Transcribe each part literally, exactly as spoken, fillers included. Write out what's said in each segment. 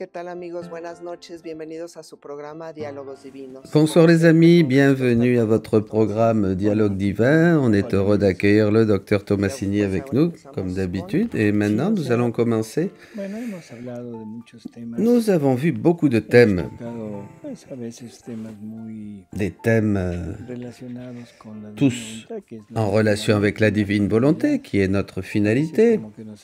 ¿qué tal amigos? Buenas noches, bienvenidos a su programa Diálogos Divinos. Bonsoir les amis, bienvenue à votre programme Dialogue Divin. On est heureux d'accueillir le docteur Tomasini avec nous, comme d'habitude. Et maintenant, nous allons commencer. Nous avons vu beaucoup de thèmes. Des thèmes euh, tous en relation avec la divine volonté, qui est notre finalité.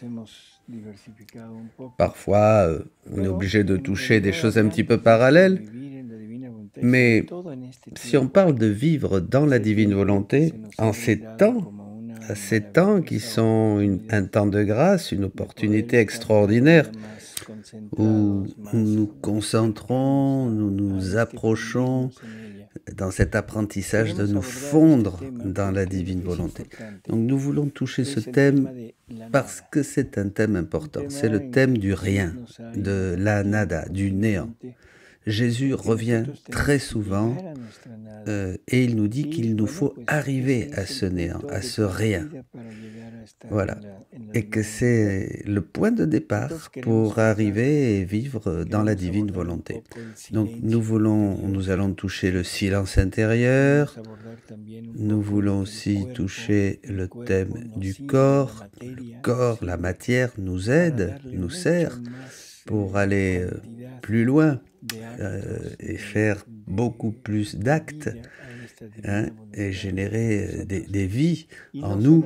Parfois, euh, on est obligé de toucher des choses un petit peu parallèles, mais si on parle de vivre dans la divine volonté, en ces temps, à ces temps qui sont une, un temps de grâce, une opportunité extraordinaire, où nous nous concentrons, nous nous approchons dans cet apprentissage de nous fondre dans la divine volonté. Donc nous voulons toucher ce thème parce que c'est un thème important. C'est le thème du rien, de la nada, du néant. Jésus revient très souvent euh, et il nous dit qu'il nous faut arriver à ce néant, à ce rien. Voilà. Et que c'est le point de départ pour arriver et vivre dans la divine volonté. Donc nous voulons, nous allons toucher le silence intérieur, nous voulons aussi toucher le thème du corps. Le corps, la matière nous aide, nous sert pour aller euh, plus loin euh, et faire beaucoup plus d'actes hein, et générer des, des vies en nous.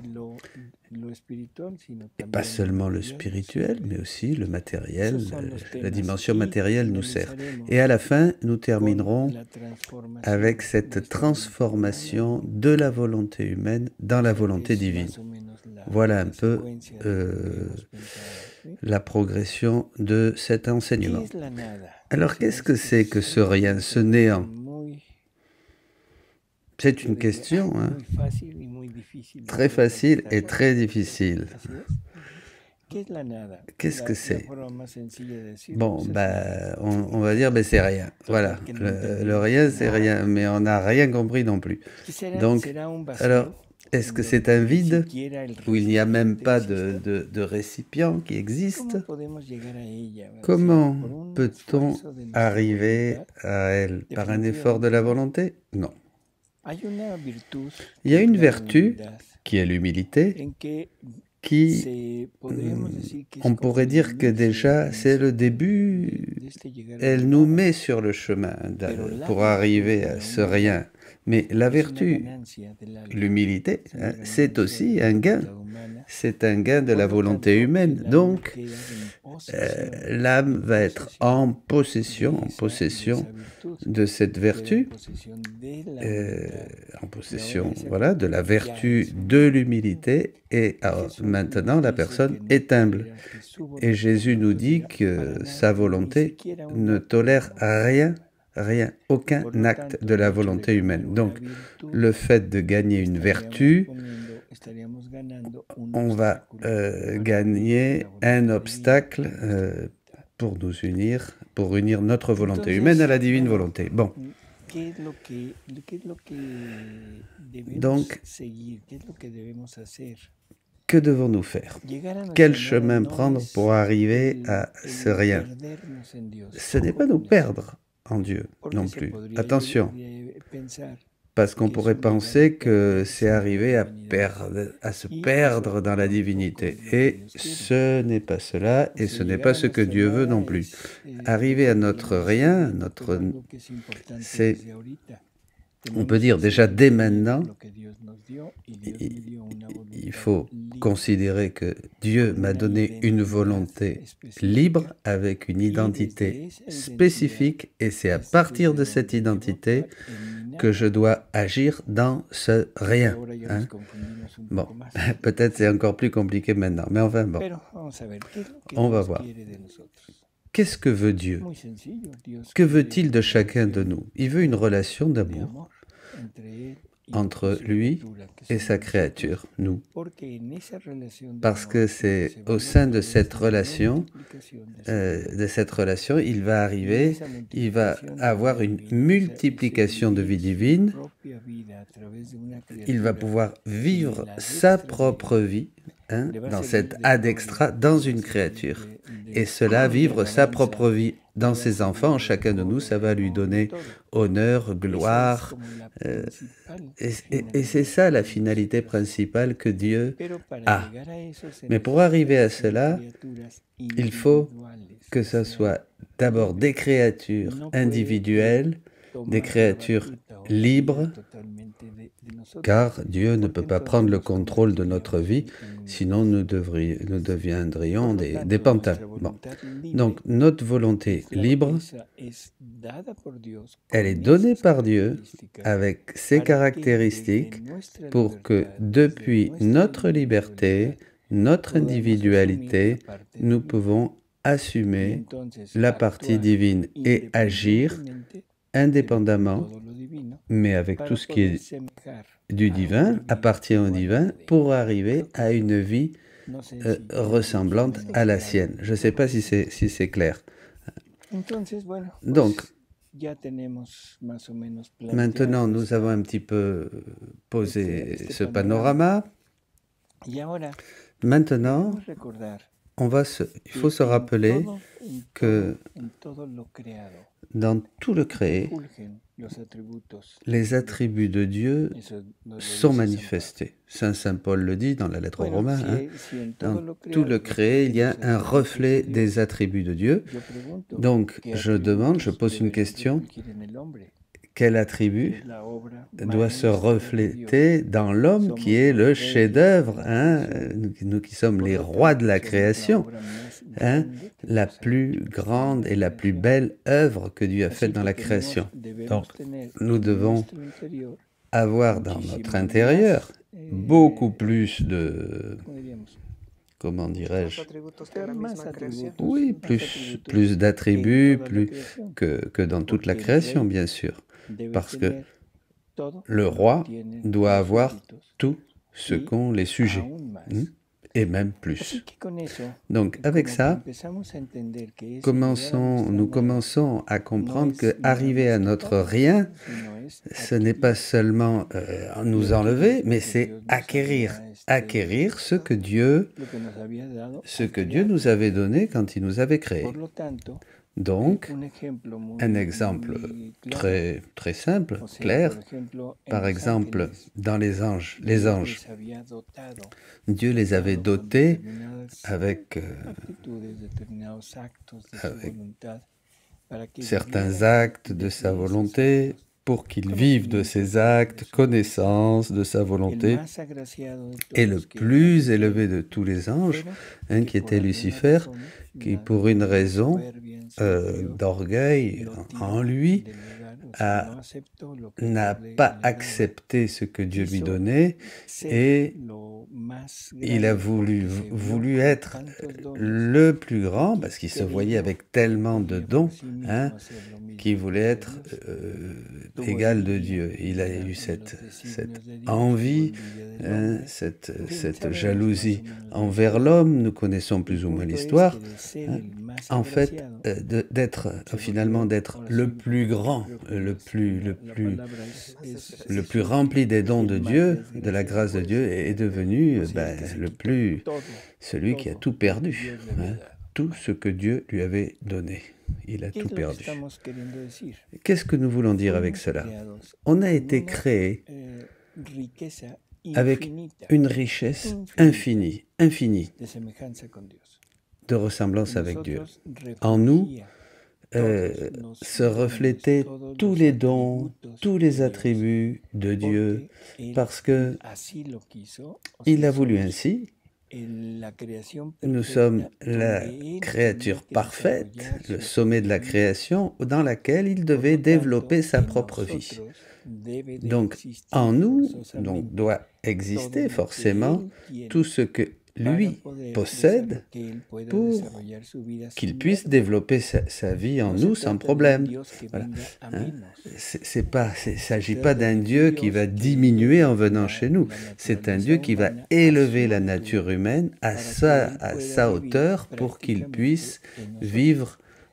Et pas seulement le spirituel, mais aussi le matériel, la dimension matérielle nous sert. Et à la fin, nous terminerons avec cette transformation de la volonté humaine dans la volonté divine. Voilà un peu euh, la progression de cet enseignement. Alors, qu'est-ce que c'est que ce rien, ce néant? C'est une question hein, très facile et très difficile. Qu'est-ce que c'est? Bon, ben, on, on va dire, ben, c'est rien. Voilà, le, le rien, c'est rien, mais on n'a rien compris non plus. Donc, alors, est-ce que c'est un vide où il n'y a même pas de, de, de récipient qui existe? Comment peut-on arriver à elle? Par un effort de la volonté? Non. Il y a une vertu qui est l'humilité, qui, on pourrait dire que déjà, c'est le début, elle nous met sur le chemin pour arriver à ce rien. Mais la vertu, l'humilité, hein, c'est aussi un gain. C'est un gain de la volonté humaine. Donc, euh, l'âme va être en possession, en possession de cette vertu, euh, en possession, voilà, de la vertu de l'humilité. Et alors, maintenant, la personne est humble. Et Jésus nous dit que sa volonté ne tolère rien. Rien, aucun acte de la volonté humaine. Donc, le fait de gagner une vertu, on va euh, gagner un obstacle euh, pour nous unir, pour unir notre volonté humaine à la divine volonté. Bon. Donc, que devons-nous faire? Quel chemin prendre pour arriver à ce rien? Ce n'est pas nous perdre en Dieu non plus. Attention, parce qu'on pourrait penser que c'est arriver à, perdre, à se perdre dans la divinité. Et ce n'est pas cela, et ce n'est pas ce que Dieu veut non plus. Arriver à notre rien, notre, c'est, on peut dire déjà dès maintenant, il faut considérer que Dieu m'a donné une volonté libre avec une identité spécifique et c'est à partir de cette identité que je dois agir dans ce rien. Hein? Bon, peut-être c'est encore plus compliqué maintenant, mais enfin bon, on va voir. Qu'est-ce que veut Dieu? Que veut-il de chacun de nous? Il veut une relation d'amour entre lui et sa créature, nous. Parce que c'est au sein de cette relation, euh, de cette relation, il va arriver, il va avoir une multiplication de vie divine, il va pouvoir vivre sa propre vie, hein, dans cette ad extra, dans une créature. et cela, vivre sa propre vie dans ses enfants. Chacun de nous, ça va lui donner honneur, gloire. Euh, et et, et c'est ça la finalité principale que Dieu a. Mais pour arriver à cela, il faut que ce soit d'abord des créatures individuelles, des créatures libres, car Dieu ne peut pas prendre le contrôle de notre vie, sinon nous, devrions, nous deviendrions des, des pantins. Bon. Donc notre volonté libre, elle est donnée par Dieu avec ses caractéristiques pour que depuis notre liberté, notre individualité, nous pouvons assumer la partie divine et agir indépendamment, mais avec tout ce qui est du divin, appartient au divin, pour arriver à une vie euh, ressemblante à la sienne. Je ne sais pas si c'est si c'est clair. Donc, maintenant, nous avons un petit peu posé ce panorama. Maintenant, on va se, il faut se rappeler que dans tout le créé, les attributs de Dieu sont manifestés. Saint Saint Paul le dit dans la lettre aux Romains. Hein, dans tout le créé, il y a un reflet des attributs de Dieu. Donc, je demande, je pose une question. Quel attribut doit se refléter dans l'homme qui est le chef-d'œuvre, hein, nous qui sommes les rois de la création, hein, la plus grande et la plus belle œuvre que Dieu a faite dans la création. Donc, nous devons avoir dans notre intérieur beaucoup plus de, comment dirais-je, oui, plus, plus d'attributs plus que, que dans toute la création, bien sûr. Parce que le roi doit avoir tout ce qu'ont les sujets, hein, et même plus. Donc, avec ça, commençons, nous commençons à comprendre qu'arriver à notre rien, ce n'est pas seulement euh, nous enlever, mais c'est acquérir, acquérir ce que Dieu, ce que Dieu nous avait donné quand il nous avait créés. Donc, un exemple très, très simple, clair, par exemple, dans les anges, les anges, Dieu les avait dotés avec, euh, avec certains actes de sa volonté, pour qu'ils vivent de ces actes, connaissance de sa volonté, et le plus élevé de tous les anges, hein, qui était Lucifer, qui pour une raison euh, d'orgueil en lui n'a pas accepté ce que Dieu lui donnait, et il a voulu, voulu être le plus grand, parce qu'il se voyait avec tellement de dons, hein, qu'il voulait être euh, égal de Dieu. Il a eu cette, cette envie, hein, cette, cette jalousie envers l'homme. Nous connaissons plus ou moins l'histoire. Hein. En fait, euh, d'être finalement d'être le plus grand, le plus, le plus, le plus rempli des dons de Dieu, de la grâce de Dieu, est devenu ben, le plus, celui qui a tout perdu, hein, tout ce que Dieu lui avait donné. Il a tout perdu. Qu'est-ce que nous voulons dire avec cela? On a été créé avec une richesse infinie, infinie de ressemblance avec Dieu. En nous euh, se reflétaient tous les dons, tous les attributs de Dieu, parce que il a voulu ainsi. Nous sommes la créature parfaite, le sommet de la création, dans laquelle il devait développer sa propre vie. Donc, en nous, donc, doit exister forcément tout ce que lui possède pour qu'il puisse développer sa, sa vie en nous sans problème. Voilà. Hein? C'est pas, il ne s'agit pas d'un Dieu qui va diminuer en venant chez nous. C'est un Dieu qui va élever la nature humaine à sa, à sa hauteur pour qu'il puisse vivre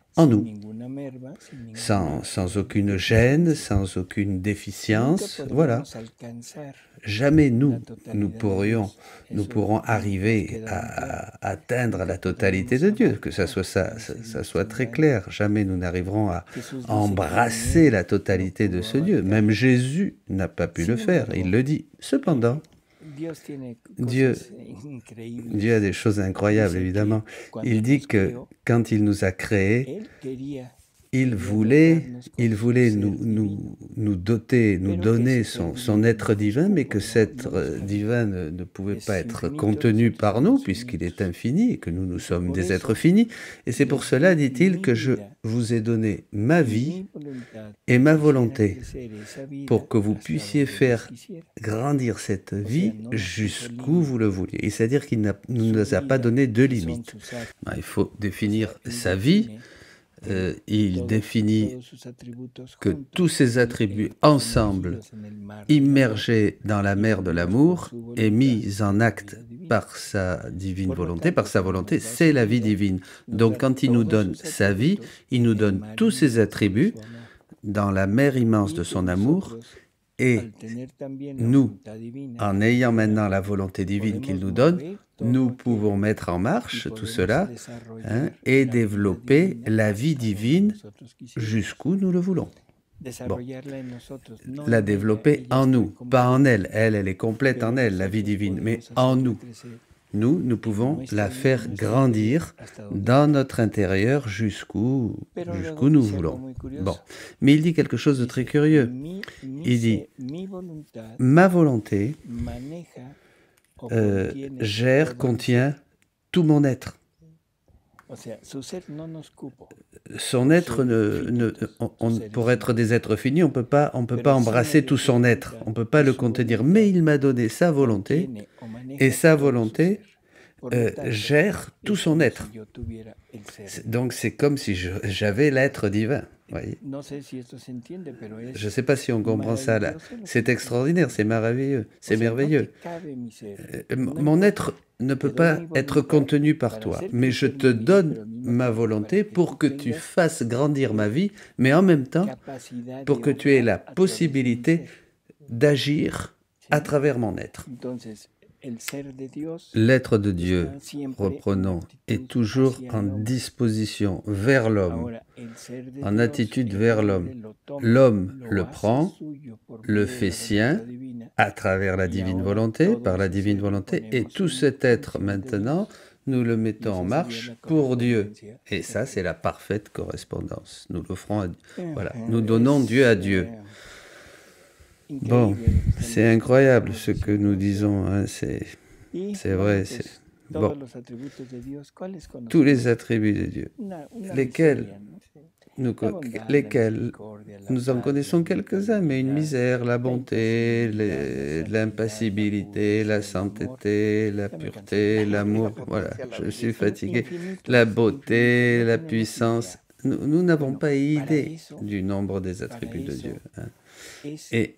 en nous, sans, sans aucune gêne, sans aucune déficience. Voilà. Jamais nous, nous pourrions, nous pourrons arriver à, à atteindre la totalité de Dieu, que ça soit, ça, ça, ça soit très clair. Jamais nous n'arriverons à embrasser la totalité de ce Dieu. Même Jésus n'a pas pu le faire, il le dit. Cependant, Dieu, Dieu a des choses incroyables, évidemment. Il dit que quand il nous a créés, il voulait, il voulait nous, nous, nous doter, nous donner son, son être divin, mais que cet être divin ne, ne pouvait pas être contenu par nous, puisqu'il est infini et que nous, nous sommes des êtres finis. Et c'est pour cela, dit-il, que je vous ai donné ma vie et ma volonté, pour que vous puissiez faire grandir cette vie jusqu'où vous le vouliez. Et c'est-à-dire qu'il ne nous a pas donné de limites. Il faut définir sa vie. Euh, il définit que tous ces attributs ensemble, immergés dans la mer de l'amour et mis en acte par sa divine volonté, par sa volonté, c'est la vie divine. Donc quand il nous donne sa vie, il nous donne tous ces attributs dans la mer immense de son amour. Et nous, en ayant maintenant la volonté divine qu'il nous donne, nous pouvons mettre en marche tout cela hein, et développer la vie divine jusqu'où nous le voulons. Bon. La développer en nous, pas en elle. Elle, elle est complète en elle, la vie divine, mais en nous. Nous, nous pouvons la faire grandir dans notre intérieur jusqu'où jusqu'où nous voulons. Bon. Mais il dit quelque chose de très curieux. Il dit, ma volonté euh, gère, contient tout mon être. Son être, ne, ne, on, on, pour être des êtres finis, on ne peut pas, on peut pas embrasser tout son être, on ne peut pas le contenir. Mais il m'a donné sa volonté, et sa volonté euh, gère tout son être. Donc c'est comme si j'avais l'être divin. Voyez. Je ne sais pas si on comprend ça là. C'est extraordinaire, c'est merveilleux, c'est merveilleux. Euh, mon être ne peut pas être contenu par toi, mais je te donne ma volonté pour que tu fasses grandir ma vie, mais en même temps, pour que tu aies la possibilité d'agir à travers mon être. L'être de Dieu, reprenons, est toujours en disposition vers l'homme, en attitude vers l'homme. L'homme le prend, le fait sien, à travers la divine volonté, par la divine volonté, et tout cet être maintenant, nous le mettons en marche pour Dieu. Et ça, c'est la parfaite correspondance. Nous l'offrons à Dieu. Voilà, nous donnons Dieu à Dieu. Bon, c'est incroyable ce que nous disons, hein, c'est vrai. Bon. Tous les attributs de Dieu, lesquels nous, lesquels nous en connaissons quelques-uns, mais une misère, la bonté, l'impassibilité, la sainteté, la pureté, l'amour, voilà, je suis fatigué, la beauté, la puissance. Nous n'avons pas idée du nombre des attributs de Dieu. Hein. Et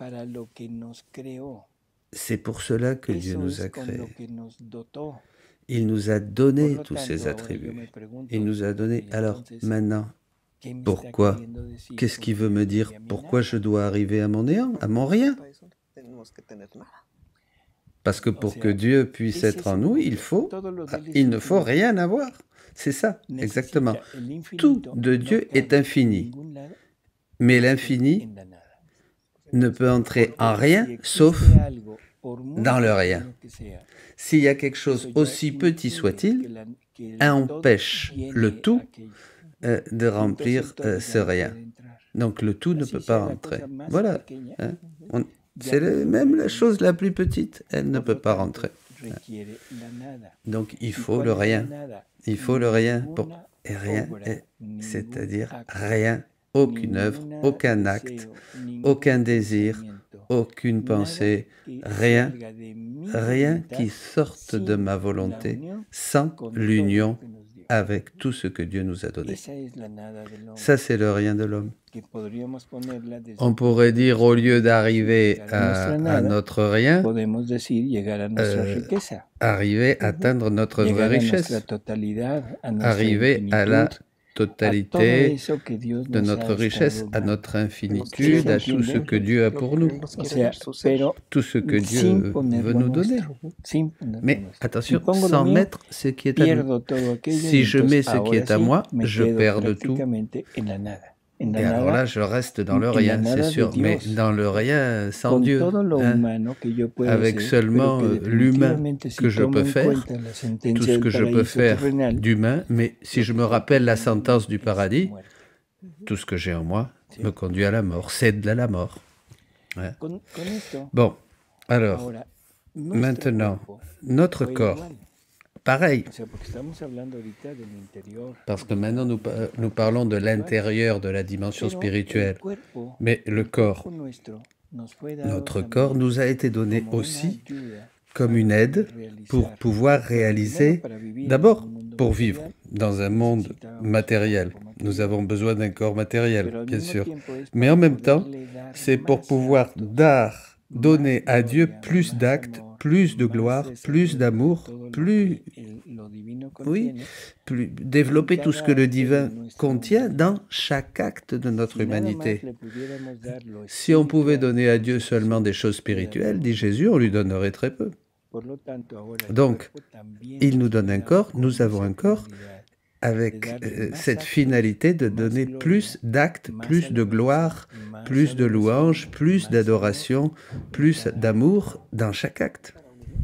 c'est pour cela que Dieu nous a créés. Il nous a donné tous ces attributs. Il nous a donné. Alors maintenant, pourquoi? Qu'est-ce qu'il veut me dire? Pourquoi je dois arriver à mon néant, à mon rien? Parce que pour que Dieu puisse être en nous, il faut, il ne faut rien avoir. C'est ça, exactement. Tout de Dieu est infini. Mais l'infini ne peut entrer en rien, sauf dans le rien. S'il y a quelque chose, aussi petit soit-il, empêche le tout euh, de remplir euh, ce rien. Donc le tout ne peut pas rentrer. Voilà. Hein. C'est même la chose la plus petite, elle ne peut pas rentrer. Hein. Donc il faut le rien. Il faut le rien pour... Et rien, c'est-à-dire rien. Aucune œuvre, aucun acte, aucun désir, aucune pensée, rien, rien qui sorte de ma volonté sans l'union avec tout ce que Dieu nous a donné. Ça, c'est le rien de l'homme. On pourrait dire, au lieu d'arriver à, à notre rien, euh, arriver à atteindre notre vraie richesse, arriver à la totalité, de notre richesse, à notre infinitude, à tout ce que Dieu a pour nous, tout ce que Dieu veut nous donner. Mais attention, sans mettre ce qui est à nous. Si je mets ce qui est à moi, je perds de tout. Et alors là, je reste dans le rien, c'est sûr, mais dans le rien sans Dieu, hein, avec seulement l'humain que je peux faire, tout ce que je peux faire d'humain, mais si je me rappelle la sentence du paradis, tout ce que j'ai en moi me conduit à la mort, c'est de la mort. Ouais. Bon, alors, maintenant, notre corps, pareil, parce que maintenant nous, nous parlons de l'intérieur de la dimension spirituelle, mais le corps, notre corps nous a été donné aussi comme une aide pour pouvoir réaliser, d'abord pour vivre dans un monde matériel. Nous avons besoin d'un corps matériel, bien sûr, mais en même temps, c'est pour pouvoir dar, donner à Dieu plus d'actes, plus de gloire, plus d'amour, plus, oui, plus développer tout ce que le divin contient dans chaque acte de notre humanité. Si on pouvait donner à Dieu seulement des choses spirituelles, dit Jésus, on lui donnerait très peu. Donc, il nous donne un corps, nous avons un corps avec euh, cette finalité de donner plus d'actes, plus de gloire, plus de louanges, plus d'adoration, plus d'amour dans chaque acte.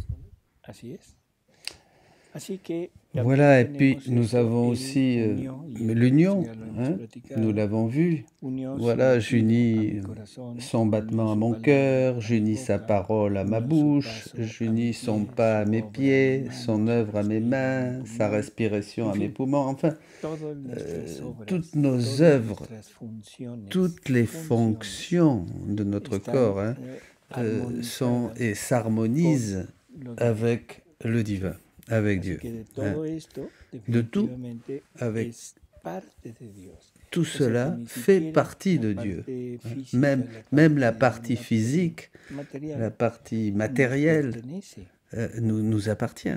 Voilà, et puis nous avons aussi euh, l'union, hein, nous l'avons vu. Voilà, j'unis son battement à mon cœur, j'unis sa parole à ma bouche, j'unis son pas à mes pieds, son œuvre à mes mains, sa respiration à mes poumons, enfin, euh, toutes nos œuvres, toutes les fonctions de notre corps hein, euh, sont et s'harmonisent avec le divin. Avec Dieu. Hein. De tout, avec tout cela fait partie de Dieu. Hein. Même, même la partie physique, la partie matérielle, euh, nous, nous appartient.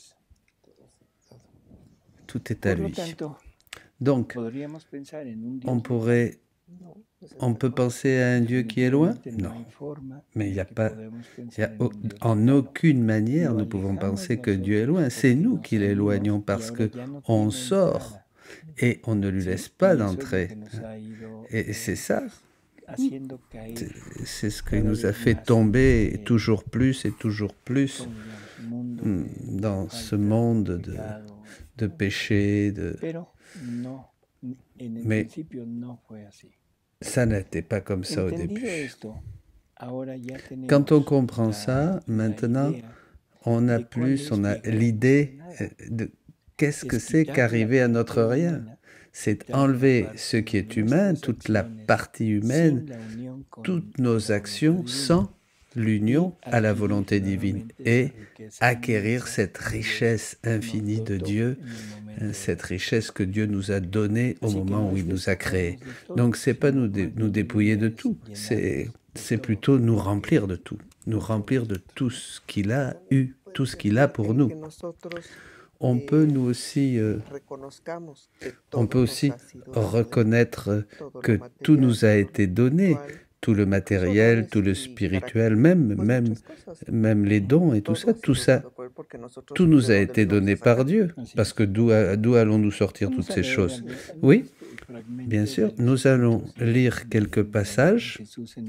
Tout est à lui. Donc, on pourrait... On peut penser à un Dieu qui est loin? Non. Mais il n'y a pas, il y a, en aucune manière nous pouvons penser que Dieu est loin. C'est nous qui l'éloignons parce qu'on sort et on ne lui laisse pas d'entrer. Et c'est ça. C'est ce qui nous a fait tomber toujours plus et toujours plus dans ce monde de, de péché. De... Mais ça n'était pas comme ça au début. Quand on comprend ça, maintenant, on a plus, on a l'idée de qu'est-ce que c'est qu'arriver à notre rien. C'est enlever ce qui est humain, toute la partie humaine, toutes nos actions sans l'union à la volonté divine et acquérir cette richesse infinie de Dieu, cette richesse que Dieu nous a donnée au moment où il nous a créés. Donc c'est pas nous, dé, nous dépouiller de tout, c'est c'est plutôt nous remplir de tout, nous remplir de tout ce qu'il a eu, tout ce qu'il a pour nous. On peut nous aussi, euh, on peut aussi reconnaître que tout nous a été donné, tout le matériel, tout le spirituel, même, même, même les dons et tout ça, tout ça, tout nous a été donné par Dieu, parce que d'où, d'où allons-nous sortir toutes ces choses? Oui, bien sûr, nous allons lire quelques passages,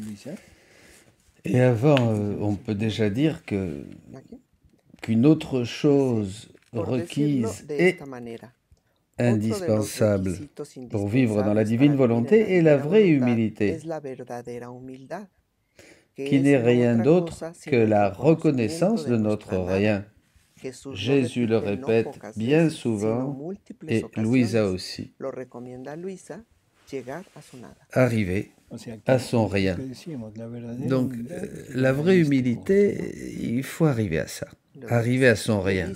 et avant, euh, on peut déjà dire que, qu'une autre chose requise et indispensable pour vivre dans la divine volonté est la vraie humilité, qui n'est rien d'autre que la reconnaissance de notre rien. Jésus le répète bien souvent, et Luisa aussi, arriver à son rien. Donc, euh, la vraie humilité, il faut arriver à ça. arriver à son rien.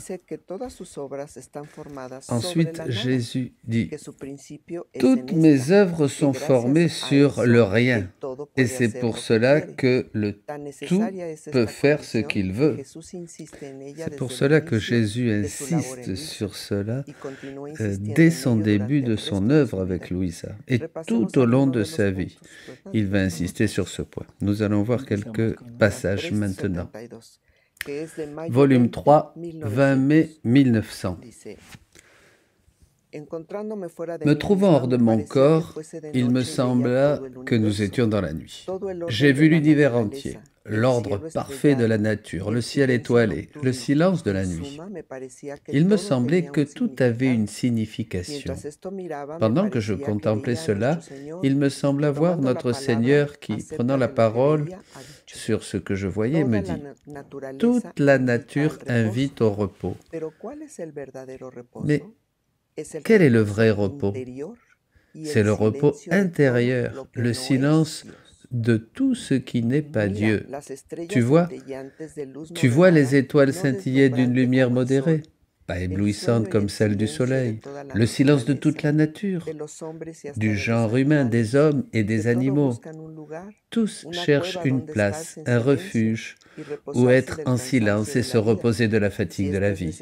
Ensuite, Jésus dit, toutes mes œuvres sont formées sur le rien, et c'est pour cela que le tout peut faire ce qu'il veut. C'est pour cela que Jésus insiste sur cela euh, dès son début de son œuvre avec Luisa, et tout au long de sa vie. Il va insister sur ce point. Nous allons voir quelques passages maintenant. Volume trois, vingt mai mille neuf cents. Me trouvant hors de mon corps, il me sembla que nous étions dans la nuit. J'ai vu l'univers entier, l'ordre parfait de la nature, le ciel étoilé, le silence de la nuit. Il me semblait que tout avait une signification. Pendant que je contemplais cela, il me sembla voir notre Seigneur qui, prenant la parole sur ce que je voyais, me dit « Toute la nature invite au repos. » Mais quel est le vrai repos? C'est le repos intérieur, le silence de tout ce qui n'est pas Dieu. Tu vois, tu vois les étoiles scintiller d'une lumière modérée, pas éblouissante comme celle du soleil, le silence de toute la nature, du genre humain, des hommes et des animaux. Tous cherchent une place, un refuge, où être en silence et se reposer de la fatigue de la vie.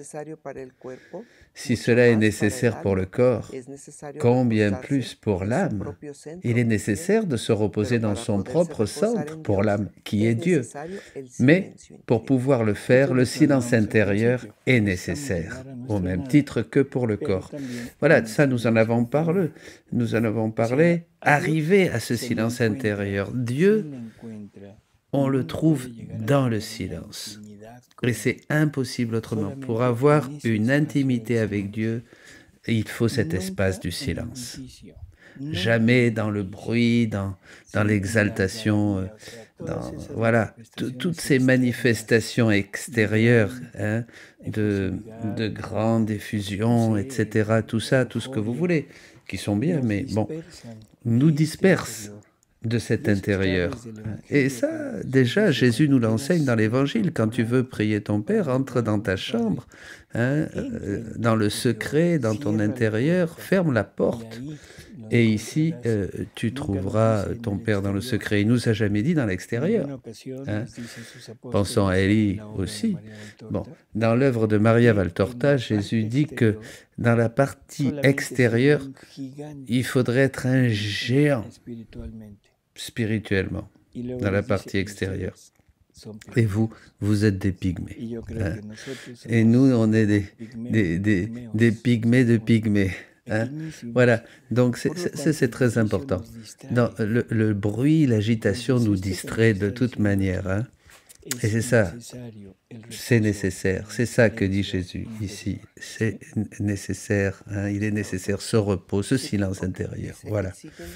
Si cela est nécessaire pour le corps, combien plus pour l'âme? Il est nécessaire de se reposer dans son propre centre pour l'âme, qui est Dieu. Mais pour pouvoir le faire, le silence intérieur est nécessaire, au même titre que pour le corps. Voilà, ça nous en avons parlé. Nous en avons parlé. Arriver à ce silence intérieur, Dieu, on le trouve dans le silence. Et c'est impossible autrement. Pour avoir une intimité avec Dieu, il faut cet espace du silence. Jamais dans le bruit, dans, dans l'exaltation, dans voilà, toutes ces manifestations extérieures hein, de, de grandes effusions, et cetera. Tout ça, tout ce que vous voulez, qui sont bien, mais bon, nous dispersent de cet intérieur. Et ça, déjà, Jésus nous l'enseigne dans l'Évangile. Quand tu veux prier ton Père, entre dans ta chambre, hein, euh, dans le secret, dans ton intérieur, ferme la porte. Et ici, euh, tu trouveras ton Père dans le secret. Il nous a jamais dit dans l'extérieur. Hein. Pensons à Élie aussi. Bon, dans l'œuvre de Maria Valtorta, Jésus dit que dans la partie extérieure, il faudrait être un géant spirituellement, dans la partie extérieure. Et vous, vous êtes des pygmées. Hein. Et nous, on est des, des, des, des pygmées de pygmées. Hein? Voilà, donc c'est très important. Dans le, le bruit, l'agitation nous distrait de toute manière. Hein? Et c'est ça, c'est nécessaire. C'est ça que dit Jésus ici. C'est nécessaire. Hein? Il est nécessaire ce repos, ce silence intérieur. Voilà.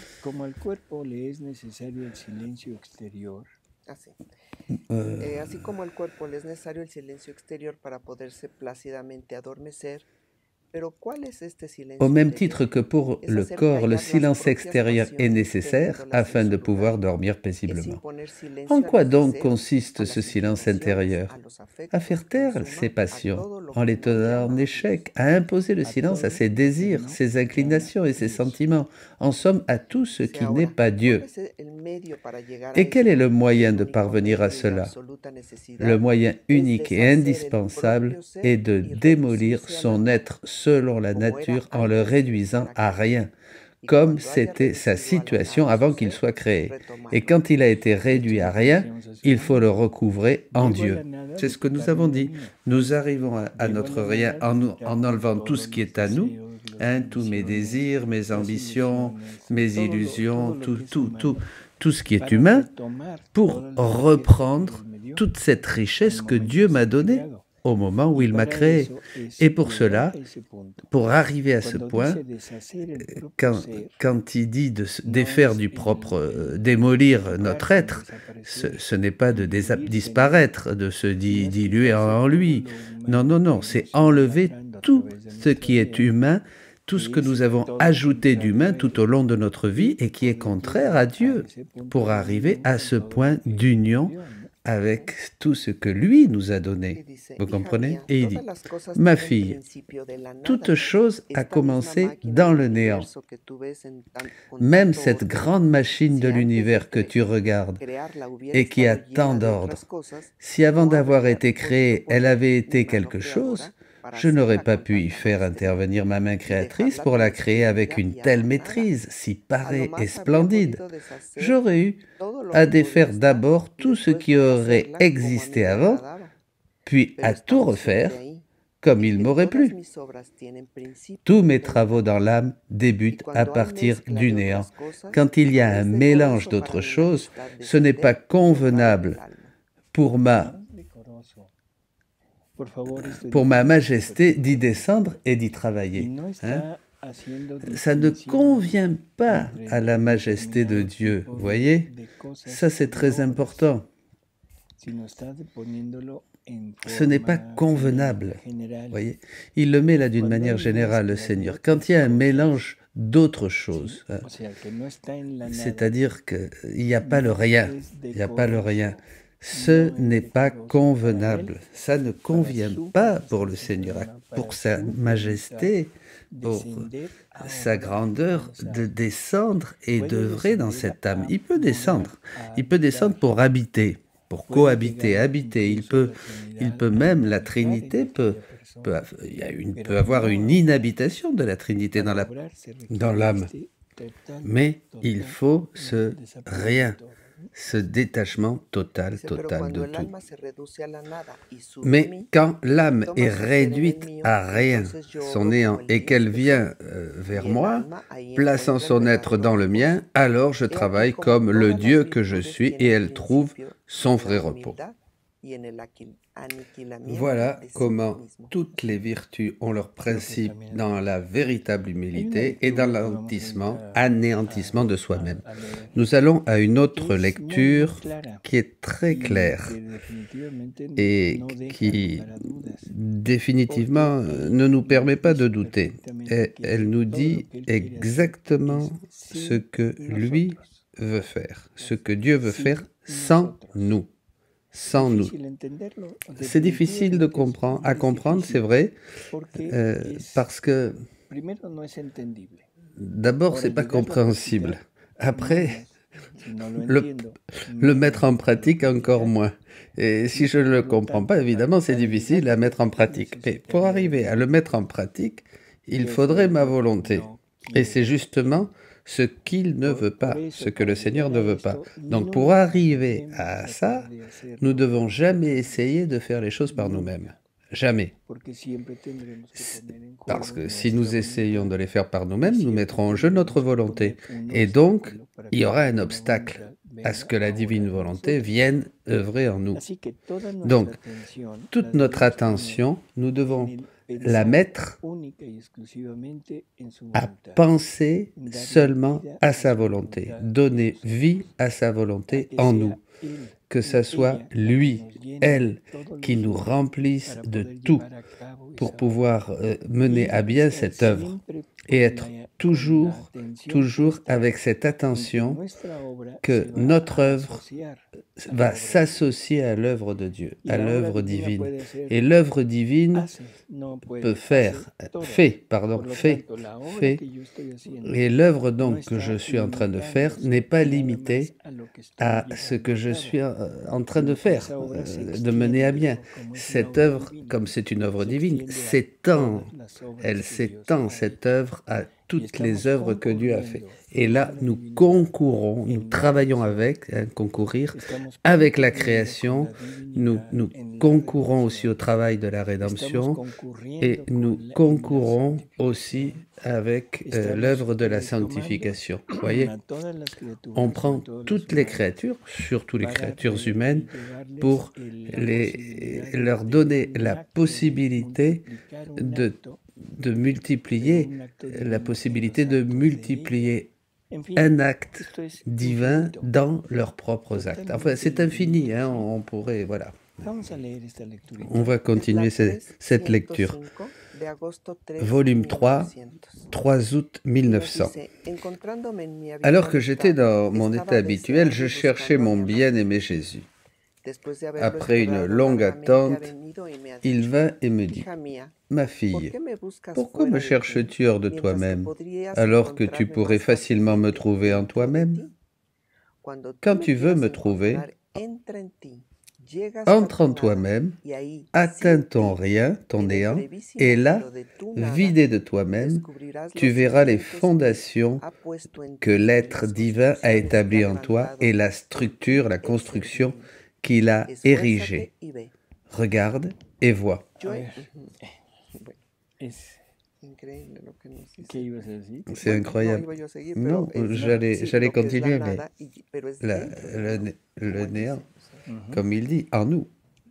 Euh, eh, así como al cuerpo le es necesario el silencio exterior para poderse plácidamente adormecer, au même titre que pour le corps, le silence extérieur est nécessaire afin de pouvoir dormir paisiblement. En quoi donc consiste ce silence intérieur? À faire taire ses passions, en les tenant en échec, à imposer le silence à ses désirs, ses inclinations et ses sentiments, en somme à tout ce qui n'est pas Dieu. Et quel est le moyen de parvenir à cela? Le moyen unique et indispensable est de démolir son être selon la nature en le réduisant à rien, comme c'était sa situation avant qu'il soit créé. Et quand il a été réduit à rien, il faut le recouvrer en Dieu. C'est ce que nous avons dit. Nous arrivons à, à notre rien en, nous, en enlevant tout ce qui est à nous, hein, tous mes désirs, mes ambitions, mes illusions, tout, tout, tout, tout ce qui est humain, pour reprendre toute cette richesse que Dieu m'a donnée au moment où il m'a créé. Et pour cela, pour arriver à ce point, quand, quand il dit de défaire du propre, euh, démolir notre être, ce, ce n'est pas de disparaître, de se di diluer en, en lui. Non, non, non, c'est enlever tout ce qui est humain, tout ce que nous avons ajouté d'humain tout au long de notre vie et qui est contraire à Dieu, pour arriver à ce point d'union avec tout ce que lui nous a donné. Vous comprenez? Et il dit, ma fille, toute chose a commencé dans le néant. Même cette grande machine de l'univers que tu regardes et qui a tant d'ordre, si avant d'avoir été créée, elle avait été quelque chose, je n'aurais pas pu y faire intervenir ma main créatrice pour la créer avec une telle maîtrise, si parée et splendide. J'aurais eu à défaire d'abord tout ce qui aurait existé avant, puis à tout refaire comme il m'aurait plu. Tous mes travaux dans l'âme débutent à partir du néant. Quand il y a un mélange d'autres choses, ce n'est pas convenable pour ma pour ma majesté d'y descendre et d'y travailler. Hein? Ça ne convient pas à la majesté de Dieu, vous voyez? Ça, c'est très important. Ce n'est pas convenable, vous voyez? Il le met là d'une manière générale, le Seigneur. Quand il y a un mélange d'autres choses, hein, c'est-à-dire qu'il n'y a pas le rien, il n'y a pas le rien. Ce n'est pas convenable, ça ne convient pas pour le Seigneur, pour sa majesté, pour sa grandeur, de descendre et d'œuvrer dans cette âme. Il peut descendre, il peut descendre pour habiter, pour cohabiter, habiter. Il peut, il peut même, la Trinité peut, peut, il y a une, peut avoir une inhabitation de la Trinité dans la, dans l'âme. Mais il faut ce rien. Ce détachement total, total de tout. Mais quand l'âme est réduite à rien, son néant, et qu'elle vient euh, vers moi, plaçant son être dans le mien, alors je travaille comme le Dieu que je suis et elle trouve son vrai repos. Voilà comment toutes les vertus ont leur principe dans la véritable humilité et dans l'anéantissement, anéantissement de soi-même. Nous allons à une autre lecture qui est très claire et qui définitivement ne nous permet pas de douter. Et elle nous dit exactement ce que lui veut faire, ce que Dieu veut faire sans nous. Sans nous. C'est difficile de comprendre, à comprendre, c'est vrai, euh, parce que d'abord, c'est pas compréhensible. Après, le, le mettre en pratique encore moins. Et si je ne le comprends pas, évidemment, c'est difficile à mettre en pratique. Mais pour arriver à le mettre en pratique, il faudrait ma volonté. Et c'est justement ce qu'il ne veut pas, ce que le Seigneur ne veut pas. Donc pour arriver à ça, nous ne devons jamais essayer de faire les choses par nous-mêmes. Jamais. Parce que si nous essayons de les faire par nous-mêmes, nous mettrons en jeu notre volonté. Et donc, il y aura un obstacle à ce que la divine volonté vienne œuvrer en nous. Donc, toute notre attention, nous devons la mettre à penser seulement à sa volonté, donner vie à sa volonté en nous, que ce soit lui, elle, qui nous remplisse de tout pour pouvoir euh, mener à bien cette œuvre et être toujours, toujours avec cette attention que notre œuvre va s'associer à l'œuvre de Dieu, à l'œuvre divine. Et l'œuvre divine peut faire, fait, pardon, fait, fait. Et l'œuvre donc que je suis en train de faire n'est pas limitée à ce que je suis en train de faire, de mener à bien. Cette œuvre, comme c'est une œuvre divine, s'étend, elle s'étend, cette œuvre, à toutes les œuvres que Dieu a fait. Et là, nous concourons, nous travaillons avec, hein, concourir, avec la création, nous, nous concourons aussi au travail de la rédemption et nous concourons aussi avec euh, l'œuvre de la sanctification. Vous voyez, on prend toutes les créatures, surtout les créatures humaines, pour les, leur donner la possibilité de de multiplier, la possibilité de multiplier un acte divin dans leurs propres actes. Enfin, c'est infini, hein, on pourrait, voilà. On va continuer cette lecture. Volume trois, trois août mille neuf cents. Alors que j'étais dans mon état habituel, je cherchais mon bien-aimé Jésus. Après une longue attente, il vint et me dit, « Ma fille, pourquoi me cherches-tu hors de toi-même, alors que tu pourrais facilement me trouver en toi-même? Quand tu veux me trouver, entre en toi-même, atteins ton rien, ton néant, et là, vidé de toi-même, tu verras les fondations que l'être divin a établies en toi et la structure, la construction qu'il a érigée. Regarde et vois. » C'est incroyable. Non, j'allais, j'allais continuer, mais la, le, né- le néant, comme il dit, en nous.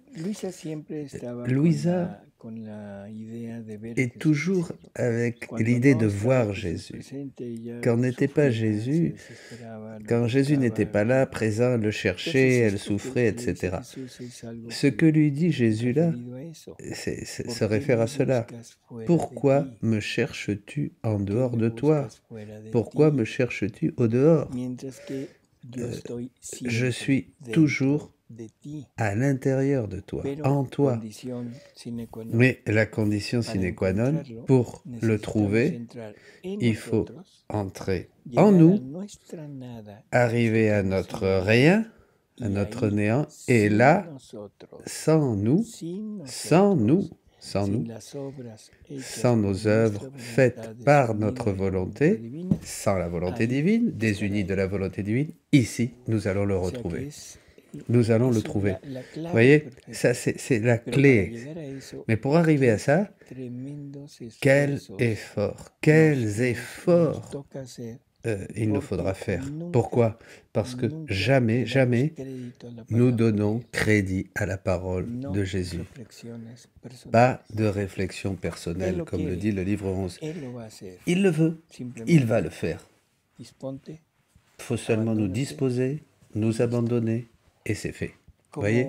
Louisa est toujours avec l'idée de voir Jésus. Quand n'était pas Jésus, quand Jésus n'était pas là, présent, elle le cherchait, elle souffrait, et cetera. Ce que lui dit Jésus là, c'est, c'est, se réfère à cela. Pourquoi me cherches-tu en dehors de toi? Pourquoi me cherches-tu au dehors? Euh, je suis toujours à l'intérieur de toi, en toi. Mais la condition sine qua non, pour le trouver, il faut entrer en nous, arriver à notre rien, à notre néant, et là, sans nous, sans nous, sans nous, sans nos œuvres faites par notre volonté, sans la volonté divine, désunis de la volonté divine, ici, nous allons le retrouver. Nous allons le trouver. Vous voyez, ça c'est, c'est la clé. Mais pour arriver à ça, quel effort, quels efforts euh, il nous faudra faire. Pourquoi? Parce que jamais, jamais, nous donnons crédit à la parole de Jésus. Pas de réflexion personnelle, comme le dit le livre onze. Il le veut, il va le faire. Il faut seulement nous disposer, nous abandonner, et c'est fait. Vous voyez?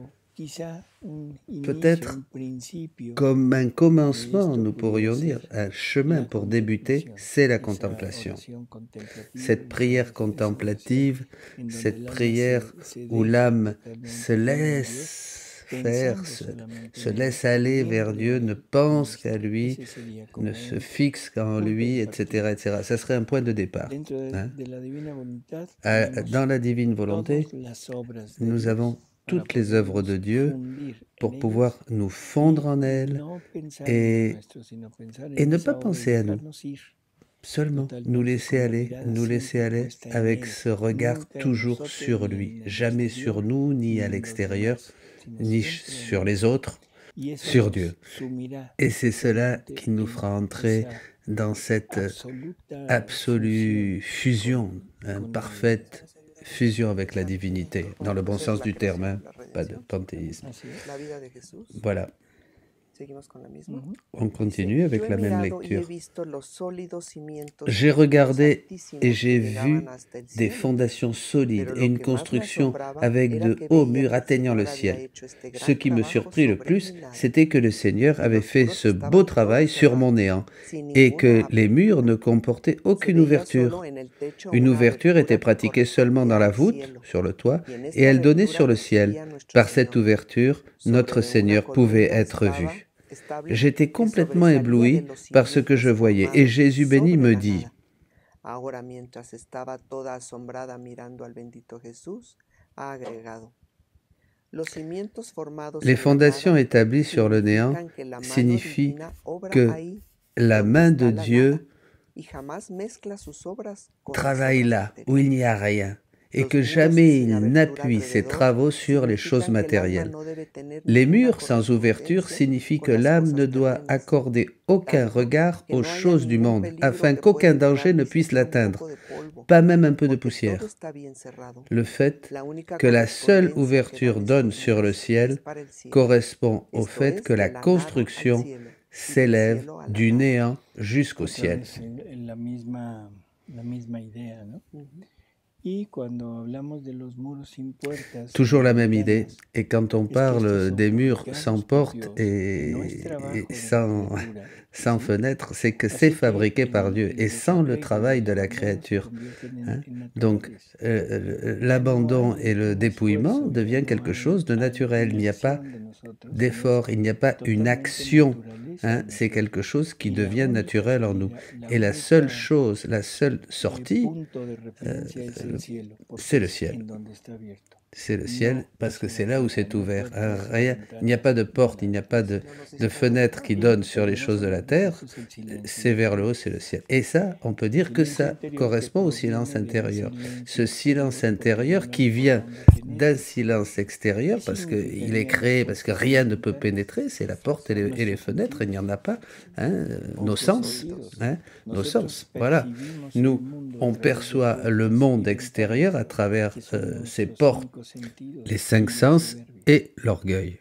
Peut-être comme un commencement, nous pourrions dire, un chemin pour débuter, c'est la contemplation. Cette prière contemplative, cette prière où l'âme se laisse faire, se, se laisse aller vers Dieu, ne pense qu'à lui, ne se fixe qu'en lui, et cetera, et cetera. Ça serait un point de départ. Hein? Dans la divine volonté, nous avons toutes les œuvres de Dieu pour pouvoir nous fondre en elles et, et ne pas penser à nous, seulement nous laisser aller, nous laisser aller avec ce regard toujours sur lui, jamais sur nous, ni à l'extérieur, ni sur les autres, sur Dieu. Et c'est cela qui nous fera entrer dans cette absolue fusion, hein, parfaite fusion avec la divinité, dans le bon sens du terme, hein, pas de panthéisme. Voilà. On continue avec la même lecture. J'ai regardé et j'ai vu des fondations solides et une construction avec de hauts murs atteignant le ciel. Ce qui me surprit le plus, c'était que le Seigneur avait fait ce beau travail sur mon néant et que les murs ne comportaient aucune ouverture. Une ouverture était pratiquée seulement dans la voûte, sur le toit, et elle donnait sur le ciel. Par cette ouverture, notre Seigneur pouvait être vu. J'étais complètement ébloui par ce que je voyais, et Jésus béni me dit, les fondations établies sur le néant signifient que la main de Dieu travaille là où il n'y a rien, et que jamais il n'appuie ses travaux sur les choses matérielles. Les murs sans ouverture signifient que l'âme ne doit accorder aucun regard aux choses du monde, afin qu'aucun danger ne puisse l'atteindre, pas même un peu de poussière. Le fait que la seule ouverture donne sur le ciel correspond au fait que la construction s'élève du néant jusqu'au ciel. Toujours la même idée. Et quand on parle des murs sans porte et, et sans, sans fenêtre, c'est que c'est fabriqué par Dieu et sans le travail de la créature. Hein. Donc, euh, l'abandon et le dépouillement devient quelque chose de naturel. Il n'y a pas d'effort, il n'y a pas une action. Hein, c'est quelque chose qui devient naturel en nous. Et la seule chose, la seule sortie, euh, c'est le ciel. C'est le ciel parce que c'est là où c'est ouvert. Hein, rien, il n'y a pas de porte, il n'y a pas de, de fenêtre qui donne sur les choses de la terre. C'est vers le haut, c'est le ciel. Et ça, on peut dire que ça correspond au silence intérieur. Ce silence intérieur qui vient d'un silence extérieur parce qu'il est créé, parce que rien ne peut pénétrer, c'est la porte et les, et les fenêtres, il n'y en a pas. Hein, nos sens, hein, nos sens. Voilà. Nous, on perçoit le monde extérieur à travers euh, ces portes, les cinq sens et l'orgueil.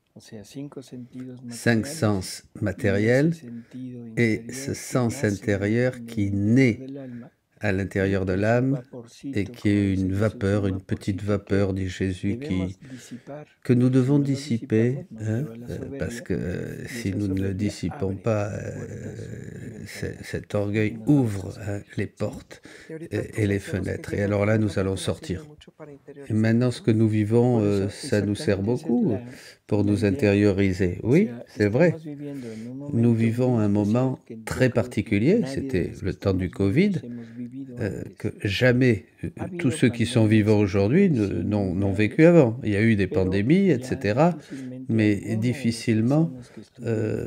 Cinq sens matériels et ce sens intérieur qui naît à l'intérieur de l'âme et qui est une vapeur, une petite vapeur, dit Jésus, qui, que nous devons dissiper, hein, euh, parce que euh, si nous ne le dissipons pas, euh, cet orgueil ouvre hein, les portes et, et les fenêtres. Et alors là, nous allons sortir. Et maintenant, ce que nous vivons, euh, ça nous sert beaucoup pour nous intérioriser. Oui, c'est vrai. Nous vivons un moment très particulier, c'était le temps du Covid, euh, que jamais euh, tous ceux qui sont vivants aujourd'hui n'ont vécu avant. Il y a eu des pandémies, et cetera, mais difficilement euh,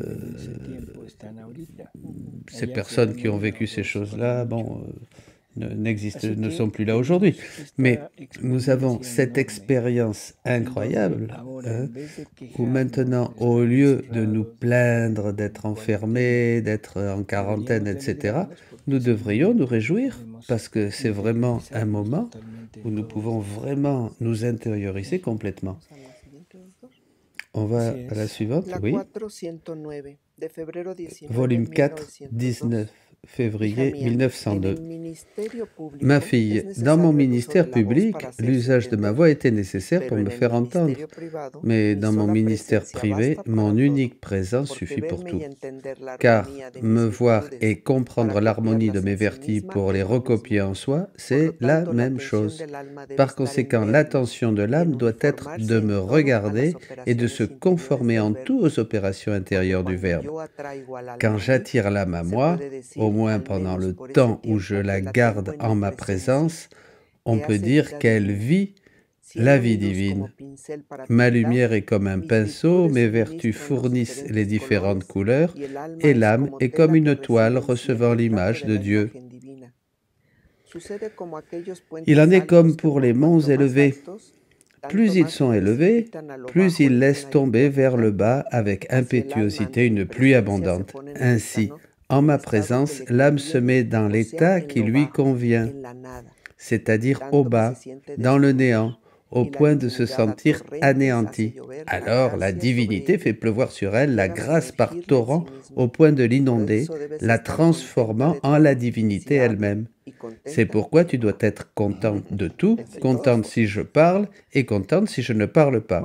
ces personnes qui ont vécu ces choses-là, bon... Euh, n'existent, ne sont plus là aujourd'hui. Mais nous avons cette expérience incroyable hein, où maintenant, au lieu de nous plaindre d'être enfermés, d'être en quarantaine, et cetera, nous devrions nous réjouir parce que c'est vraiment un moment où nous pouvons vraiment nous intérioriser complètement. On va à la suivante, oui. Volume quatre, dix-neuf. Février mille neuf cent deux. Ma fille, dans mon ministère public, l'usage de ma voix était nécessaire pour me faire entendre. Mais dans mon ministère privé, mon unique présence suffit pour tout. Car me voir et comprendre l'harmonie de mes vertus pour les recopier en soi, c'est la même chose. Par conséquent, l'attention de l'âme doit être de me regarder et de se conformer en tout aux opérations intérieures du Verbe. Quand j'attire l'âme à moi, au moins pendant le temps où je la garde en ma présence, on peut dire qu'elle vit la vie divine. Ma lumière est comme un pinceau, mes vertus fournissent les différentes couleurs, et l'âme est comme une toile recevant l'image de Dieu. Il en est comme pour les monts élevés. Plus ils sont élevés, plus ils laissent tomber vers le bas avec impétuosité une pluie abondante. Ainsi, en ma présence, l'âme se met dans l'état qui lui convient, c'est-à-dire au bas, dans le néant, au point de se sentir anéantie. Alors la divinité fait pleuvoir sur elle la grâce par torrent au point de l'inonder, la transformant en la divinité elle-même. C'est pourquoi tu dois être contente de tout, contente si je parle et contente si je ne parle pas.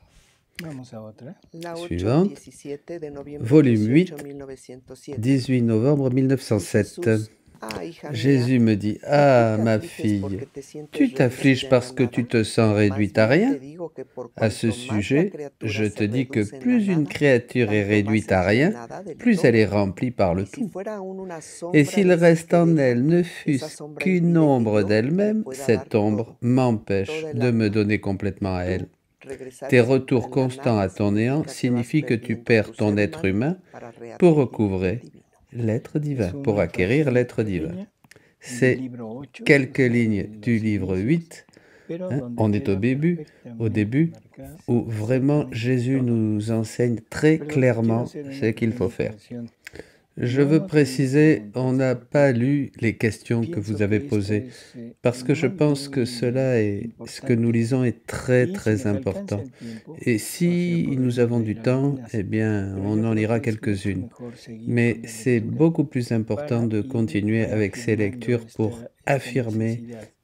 Suivante, volume huit, dix-huit novembre mille neuf cent sept. Jésus me dit, « Ah, ma fille, tu t'affliges parce que tu te sens réduite à rien. À ce sujet, je te dis que plus une créature est réduite à rien, plus elle est remplie par le tout. Et s'il reste en elle ne fût-ce qu'une ombre d'elle-même, cette ombre m'empêche de me donner complètement à elle. Tes retours constants à ton néant signifient que tu perds ton être humain pour recouvrer l'être divin, pour acquérir l'être divin. » C'est quelques lignes du livre huit. Hein, on est au début, au début, où vraiment Jésus nous enseigne très clairement ce qu'il faut faire. Je veux préciser, on n'a pas lu les questions que vous avez posées, parce que je pense que cela est, ce que nous lisons est très très important. Et si nous avons du temps, eh bien, on en lira quelques-unes. Mais c'est beaucoup plus important de continuer avec ces lectures pour affirmer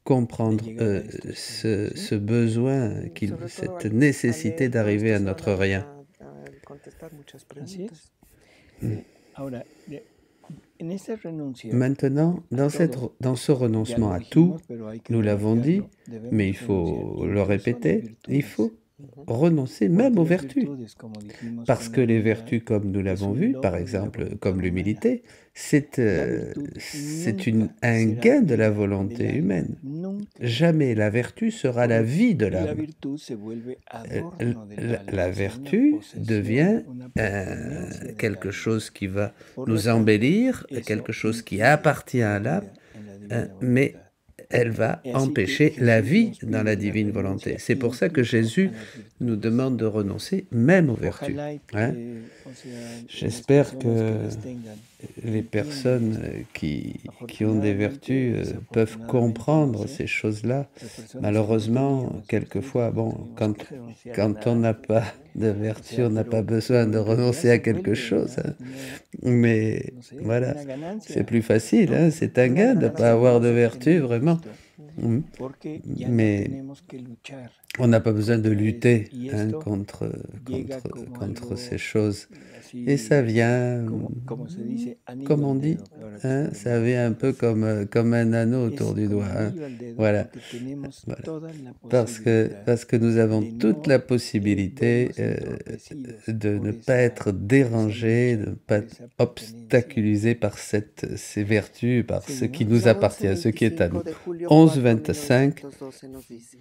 comprendre euh, ce, ce besoin, qu'il- Sobre todo cette al, al nécessité leer todo d'arriver esto à se van notre a, rien. a- a contestar muchas Así es. preguntas. Sí. Ahora, de- en esta renuncia Maintenant, a dans, cette, todo, dans ce ya renoncement lo à tout, dijimos, pero hay que nous l'avons dit, remarcarlo, mais il debemos renunciar faut le incluso a las répéter, il virtudes. faut Ujú. renoncer même Porque aux las vertus. virtudes, como dijimos, Parce con que la les humildad, vertus, comme nous es l'avons un vu, logro par de la exemple, voluntad comme humana. l'humilité, c'est La euh, virtud c'est une- nunca un será gain de la vida volonté del alma, humaine. nunca. Jamais la vertu sera la Por- vie de y la l'âme. virtud se vuelve Euh, adorno del La, alma, la o sea, una vertu posesión, devient una euh, pertenencia del quelque alma. chose qui va Por lo nous tanto, embellir, eso quelque chose qui impide appartient la à l'âme, vida en la euh, divina mais voluntad. elle va Et ainsi que empêcher la Jesús vie nos dans la pide la divine volonté. renuncia C'est pour ça que incluso Jésus a las nous virtudes. demande de renoncer même aux vertus. Ojalá y hein. que, o sea, las J'espère personas que que las tengan les entiendan personnes esto. euh, qui, qui ont des vertus Afortunadamente, euh, peuvent desafortunadamente, comprendre no sé, ces choses-là. las personas que no Malheureusement, teníamos quelquefois, virtud, bon, tuvimos quand, que renunciar a quand on nada. n'a pas de O vertu, sea, on n'a pero, pas besoin pero de en realidad renoncer se à quelque vuelve chose. una, hein. una, Mais no sé, voilà, una c'est ganancia, plus facile, ¿no? hein, c'est un Una gain de ne gran pas avoir de ganancia. vertu, vraiment. Esto, Ujú. Mm. porque ya no Mais tenemos que luchar on n'a pas besoin de contra eso. lutter Y hein, esto contre, llega contre, como contre algo ces choses. Et así, ça vient, como, como se dice, anillo comme on al dit, dedo, ahora que hein, está de ça moda. vient un peu comme, euh, comme un anneau Es autour du como doigt. hein. anillo al dedo Voilà. porque tenemos Voilà. toda la Parce que, posibilidad parce que nous avons de toute no la eh, possibilité vernos euh, entorpecidos de por ne pas esa, être por esa dérangé, de lucha, ne por pas esa pertenencia. obstaculisé par cette, ces vertus, par ce qui Seguimos. nous La appartient, ce qui est à nous. once veinticinco de julio onze cuatro, vingt-cinq. mil novecientos doce nos dice.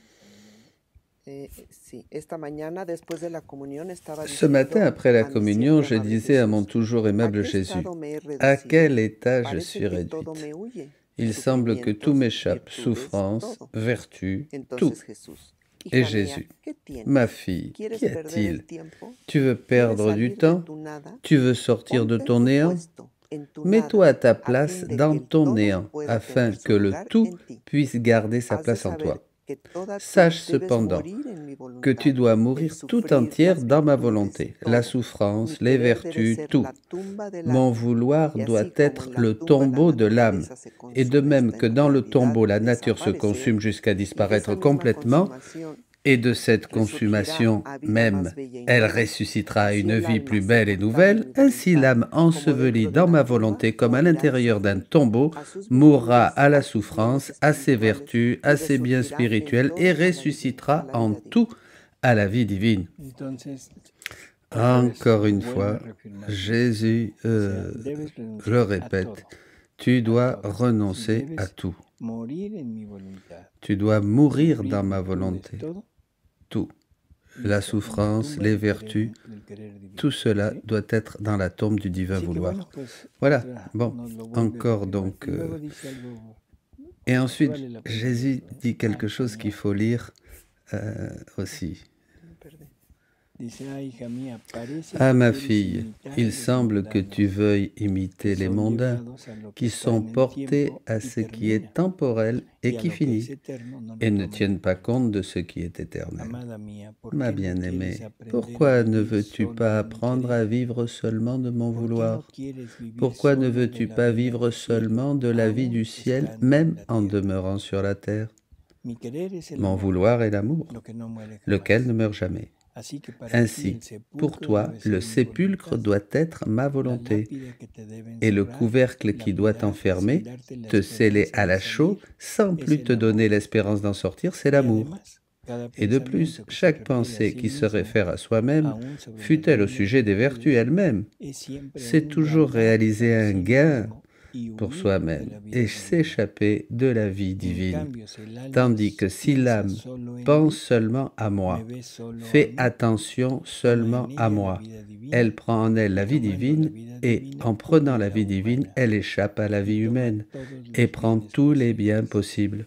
Eh, sí, esta mañana después de la comunión estaba Ce matin, diciendo après la a mi communion, siempre je amable disais à mon Jesús, toujours ¿a aimable qué Jésus, estado me he à reducido? quel état je Parece suis que todo réduite. me huye. Il semble que tout Sufrimientos, m'échappe, virtudes, souffrance, todo. vertu, tout. Entonces Jesús, Et hija mía, Jésus, ¿qué tienes? ma fille, ¿Quieres qu'y perder el a-t-il? tiempo? Tu veux ¿Quieres perdre du salir de temps? tu nada? Tu veux sortir de Ponte en ton tu néant? puesto, en tu Mets-toi à nada, ta a place fin de que dans el ton todo néant, pueda afin tener que su le lugar tout en ti. puisse garder sa Has de place en saber toi. que toda tú Sache debes cependant morir en mi que tu voluntad, dois el mourir tout sufrir, entière las dans ma virtudes, volonté, la todo. Mi souffrance, les querer debe vertus, ser tout. la tumba del Mon alma, vouloir y doit así como être en la le tumba la tombeau de l'âme. naturaleza se Et de consume même hasta que en dans le realidad tombeau la nature se desaparecer, consume jusqu'à y de disparaître esa misma complètement, consumación et de cette resurgirá consommation a vida même, más bella y elle nueva, ressuscitera à así une el vie alma plus belle et sepultada en nouvelle, mi ainsi voluntad, l'âme como ensevelie dentro de dans una ma tumba, volonté comme à morirá en l'intérieur d'un sufrir tombeau, a sus mourra virtudes, à la a sus bienes souffrance, à ses espirituales, vertus, y à ses biens resurgirá en spirituels, todo et a la divina, a ressuscitera la en vida divina. tout à la vie divine. Entonces, otra vez Encore une vuelvo a fois, reafirmar, Jésus o sea, euh, debes le renunciar a répète, todo, tu a dois todo. Y renoncer à debes tout. morir en mi voluntad. Tu dois mourir Sufrir dans ma virtudes, volonté. todo, Tout. y La eso, en la souffrance, tumba les del querer, vertus, del querer divino. tout cela ¿Sí? doit être dans la tombe du divin Así que vouloir. bueno, pues Voilà, otra bon, nos lo vuelve a encore reafirmar. donc. Y euh, luego dice algo Et que ensuite, vale la pena Jésus leerlo. dit quelque Ay, chose hija qu'il mía. faut lire euh, aussi. Perdón. Dice, ay, hija mía, parece Ah, que ma quieres fille, imitar a il los semble que mundanos tu veuilles imiter que les son mondains, llevados a lo que qui está sont en el portés tiempo à y ce qui est termina, temporel et y a qui lo que es finit, eterno no et le ne toman tiennent en pas cuenta. compte de ce qui est éternel. Amada mía, ¿por Ma qué no quieres bien-aimée, aprender a pourquoi ne vivir veux-tu solo pas de mi apprendre à querer? vivre seulement de mon ¿Por qué no vouloir? quieres vivir Pourquoi ne solo de veux-tu la pas vida vivre del cielo, seulement de la vie aún du ciel, estando en même la en tierra? demeurant sur la terre? Mi querer es el Mon amor, vouloir est l'amour, lo que no muere lequel jamás. ne meurt jamais. Así que para ti Ainsi, el pour sepulcro toi, debe ser le mi sépulcre voluntad, doit être ma la volonté, lápida que te debe et le encerrar, couvercle qui doit lapidarte sin t'enfermer, darte la te sceller esperanza à de la chaux, salir, sans es plus te el donner amor. l'espérance d'en sortir, c'est Y l'amour. además, cada Et de plus, pensamiento que se chaque refiere a pensée sí qui se mismo, réfère à soi-même, aún sobre las fût-elle au divinas sujet des vertus virtudes, elles-mêmes, es siempre c'est un toujours ganar réaliser para un sí gain mismo y pour huir de soi-même la vida et divina. s'échapper de la vie En divine. cambio, si el alma Tandis que si piensa l'âme solo en pense mí, seulement à me moi, ve solo a fait mí, attention toma seulement en à ella la moi, vida divina elle prend en elle la y vie tomando la divine, vida et divina en prenant huye la la vie divine, humana elle échappe à la vie y toma humaine todos et los prend bienes tous les biens posibles. possibles.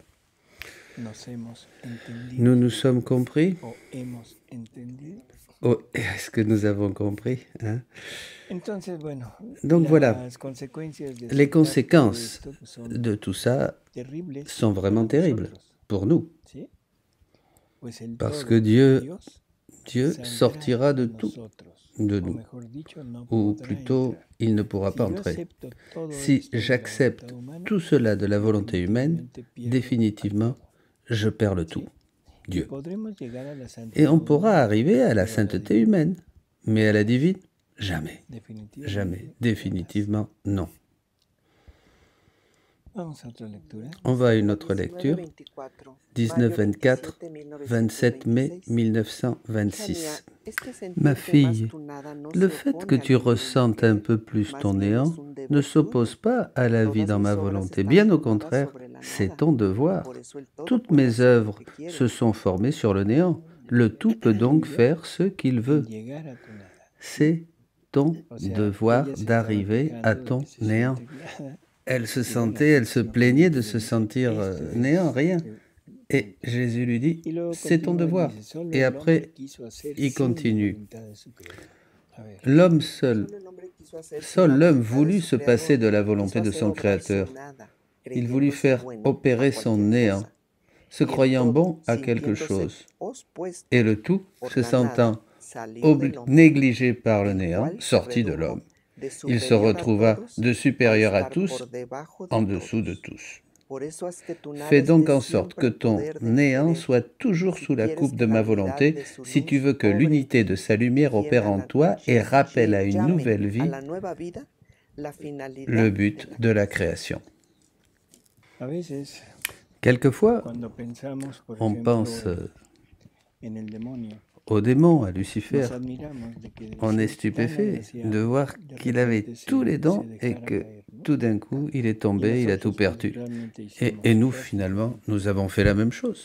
Nos hemos entendido Nous nous sommes compris? o hemos entendido. Oh, est-ce que nous avons compris, hein? Entonces, bueno, Donc voilà, las consecuencias de les soltar todo conséquences esto pues, son de tout ça terribles sont vraiment para terribles nosotros, pour nous, ¿sí? Pues el parce todo, que Dieu, Dios, Dieu saldrá sortira de de tout. nosotros. de nous, ou plutôt, il ne pourra pas entrer. Si j'accepte tout cela de la volonté humaine, définitivement, je perds le tout, Dieu. Et on pourra arriver à la sainteté humaine, mais à la divine, jamais, jamais, définitivement, non. On va à une autre lecture. dix-neuf vingt-quatre, vingt-sept mai mille neuf cent vingt-six. Ma fille, le fait que tu ressentes un peu plus ton néant ne s'oppose pas à la vie dans ma volonté. Bien au contraire, c'est ton devoir. Toutes mes œuvres se sont formées sur le néant. Le tout peut donc faire ce qu'il veut. C'est ton devoir d'arriver à ton néant. Elle se sentait, elle se plaignait de se sentir euh, néant, rien. Et Jésus lui dit, c'est ton devoir. Et après, il continue. L'homme seul, seul l'homme voulut se passer de la volonté de son Créateur. Il voulut faire opérer son néant, se croyant bon à quelque chose. Et le tout, se sentant négligé par le néant, sortit de l'homme. Il se retrouva de supérieur à tous, en dessous de tous. Fais donc en sorte que ton néant soit toujours sous la coupe de ma volonté, si tu veux que l'unité de sa lumière opère en toi et rappelle à une nouvelle vie le but de la création. Quelquefois, on pense au démon, à Lucifer. On est stupéfait de voir qu'il avait tous les dons et que tout d'un coup, il est tombé, il a tout perdu. Et, et nous, finalement, nous avons fait la même chose.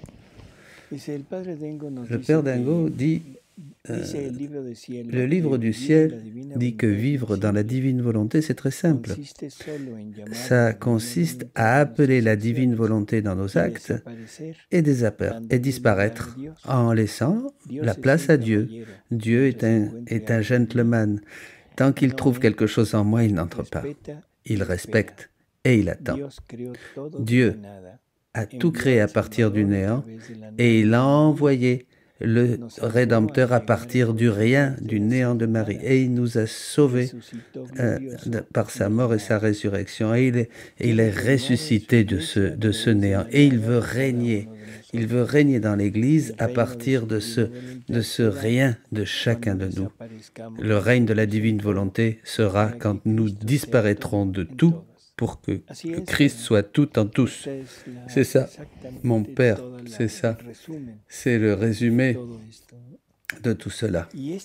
Le Père Dingo dit, euh, le livre du ciel dit que vivre dans la divine volonté, c'est très simple. Ça consiste à appeler la divine volonté dans nos actes et, et disparaître en laissant la place à Dieu. Dieu est un, est un gentleman. Tant qu'il trouve quelque chose en moi, il n'entre pas. Il respecte et il attend. Dieu a tout créé à partir du néant et il a envoyé le Rédempteur à partir du rien, du néant de Marie. Et il nous a sauvés euh, de, par sa mort et sa résurrection. Et il est, et il est ressuscité de ce, de ce néant. Et il veut régner. Il veut régner dans l'Église à partir de ce, de ce rien de chacun de nous. Le règne de la divine volonté sera quand nous disparaîtrons de tout pour que, que Christ soit tout en tous. C'est ça, mon Père, c'est ça. C'est le résumé de tout cela.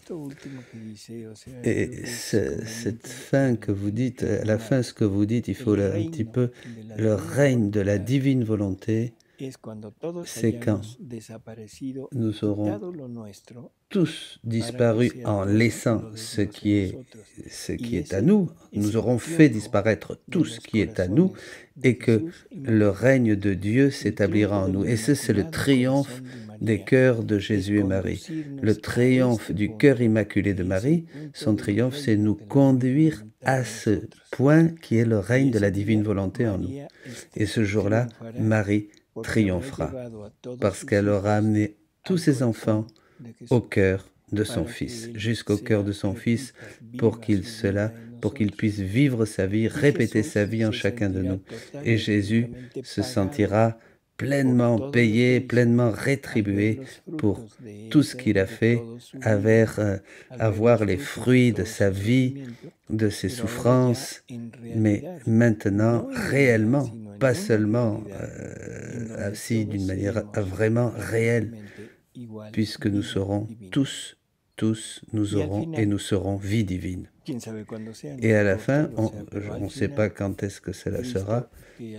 Et ce, cette fin que vous dites, à la fin, ce que vous dites, il faut le, un petit peu, le règne de la divine volonté, c'est quand nous aurons tous disparu en laissant ce qui est, ce qui est à nous, nous aurons fait disparaître tout ce qui est à nous et que le règne de Dieu s'établira en nous. Et ça, c'est le triomphe des cœurs de Jésus et Marie. Le triomphe du cœur immaculé de Marie, son triomphe, c'est nous conduire à ce point qui est le règne de la divine volonté en nous. Et ce jour-là, Marie triomphera parce qu'elle aura amené tous ses enfants au cœur de son Fils, jusqu'au cœur de son Fils, pour qu'il cela, pour qu'il puisse vivre sa vie, répéter sa vie en chacun de nous. Et Jésus se sentira pleinement payé, pleinement rétribué pour tout ce qu'il a fait, avec, euh, avoir les fruits de sa vie, de ses souffrances, mais maintenant, réellement, pas seulement euh, assis d'une manière vraiment réelle, puisque nous serons tous, tous, nous aurons et nous serons vie divine. Et à la fin, on ne sait pas quand est-ce que cela sera,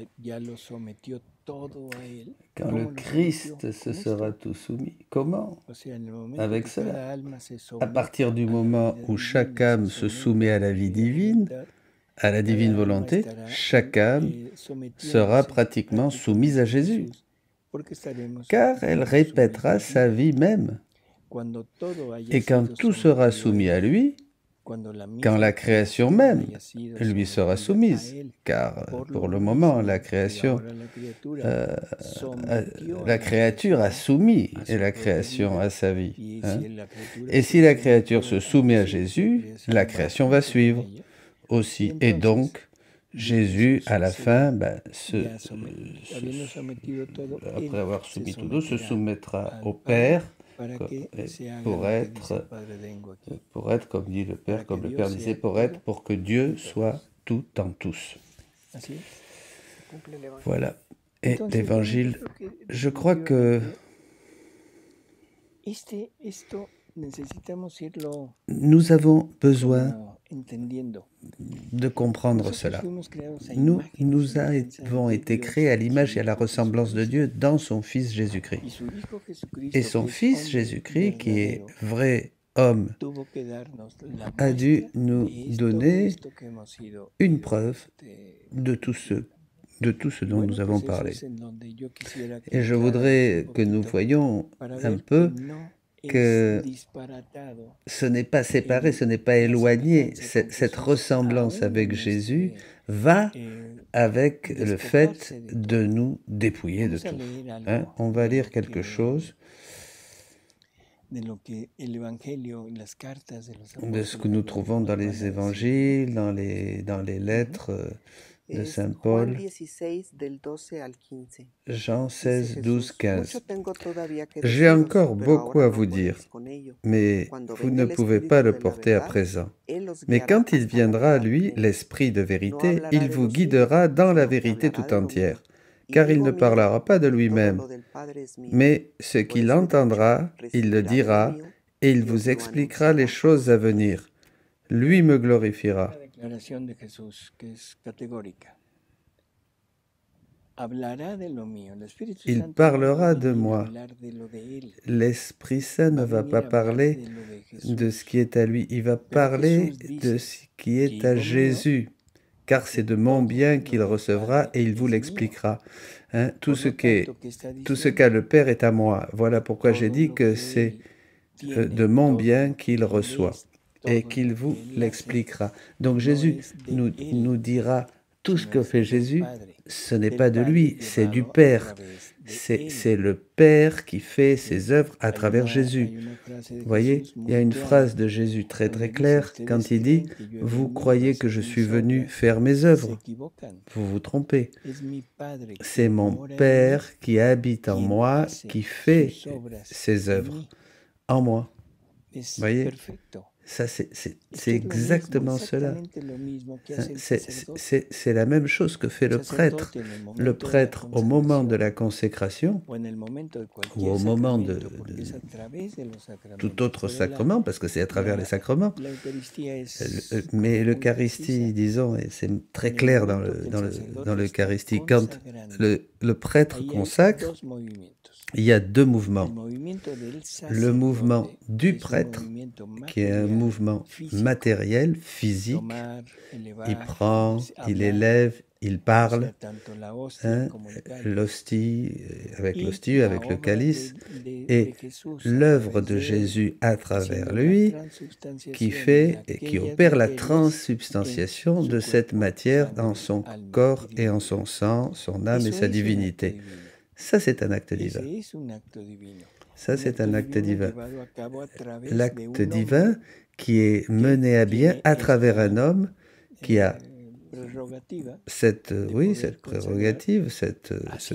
quand le Christ se sera tout soumis. Comment? Avec cela. À partir du moment où chaque âme se soumet à la vie divine, à la divine volonté, chaque âme sera pratiquement soumise à Jésus, car elle répétera sa vie même. Et quand tout sera soumis à lui, quand la création même lui sera soumise, car pour le moment, la création, euh, la créature a soumis la création à sa vie. Hein. Et si la créature se soumet à Jésus, la création va suivre aussi. Et donc, Jésus, à la fin, ben, se, se, après avoir soumis tout nous, se soumettra au Père pour être, pour être, comme dit le Père, comme le Père disait, pour être, pour que Dieu soit tout en tous. Voilà. Et l'Évangile, je crois que nous avons besoin de comprendre cela. Nous, nous avons été créés à l'image et à la ressemblance de Dieu dans son Fils Jésus-Christ. Et son Fils Jésus-Christ, qui est vrai homme, a dû nous donner une preuve de tout ce, de tout ce dont nous avons parlé. Et je voudrais que nous voyions un peu que ce n'est pas séparé, ce n'est pas éloigné. Cette, cette ressemblance avec Jésus va avec le fait de nous dépouiller de tout. Hein? On va lire quelque chose de ce que nous trouvons dans les évangiles, dans les, dans les lettres de Saint Paul, Jean seize, douze, quinze. J'ai encore beaucoup à vous dire, mais vous ne pouvez pas le porter à présent. Mais quand il viendra, lui, l'Esprit de vérité, il vous guidera dans la vérité tout entière, car il ne parlera pas de lui-même, mais ce qu'il entendra, il le dira, et il vous expliquera les choses à venir. Lui me glorifiera. Il parlera de moi. L'Esprit Saint ne va pas parler de ce qui est à lui, il va parler de ce qui est à Jésus, car c'est de mon bien qu'il recevra et il vous l'expliquera. Hein, tout ce qu'est, tout ce qu'a le Père est à moi. Voilà pourquoi j'ai dit que c'est de mon bien qu'il reçoit et qu'il vous l'expliquera. Donc Jésus nous, nous dira tout ce que fait Jésus, ce n'est pas de lui, c'est du Père. C'est, c'est le Père qui fait ses œuvres à travers Jésus. Vous voyez, il y a une phrase de Jésus très très claire quand il dit « Vous croyez que je suis venu faire mes œuvres ?» Vous vous trompez. C'est mon Père qui habite en moi, qui fait ses œuvres en moi. Vous voyez ? Ça, c'est, c'est, c'est exactement cela. C'est, c'est, c'est la même chose que fait le prêtre. Le prêtre, au moment de la consécration, ou au moment de, de tout autre sacrement, parce que c'est à travers les sacrements, mais l'Eucharistie, disons, et c'est très clair dans, le, dans, le, dans l'Eucharistie, quand le, le prêtre consacre, il y a deux mouvements. Le mouvement du prêtre, qui est un mouvement matériel, physique. Il prend, il élève, il parle. Hein, l'hostie, avec l'hostie, avec le calice. Et l'œuvre de Jésus à travers lui, qui fait et qui opère la transsubstantiation de cette matière dans son corps et en son sang, son âme et sa divinité. Ça, c'est un acte divin. Ça, c'est un acte divin. L'acte divin qui est mené à bien à travers un homme qui a cette, oui, cette prérogative, cette, ce,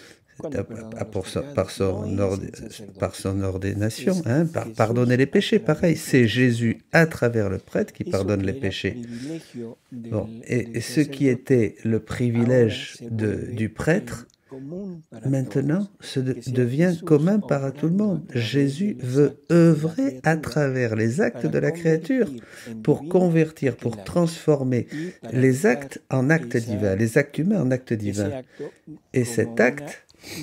pour son, par, son ordre, par son ordination, hein, par pardonner les péchés, pareil. C'est Jésus à travers le prêtre qui pardonne les péchés. Bon, et, et ce qui était le privilège de, du prêtre, maintenant, ce de, devient commun par tout le monde. Jésus veut œuvrer à travers les actes de la créature pour convertir, pour transformer les actes en actes divins, les actes humains en actes divins. Et cet acte,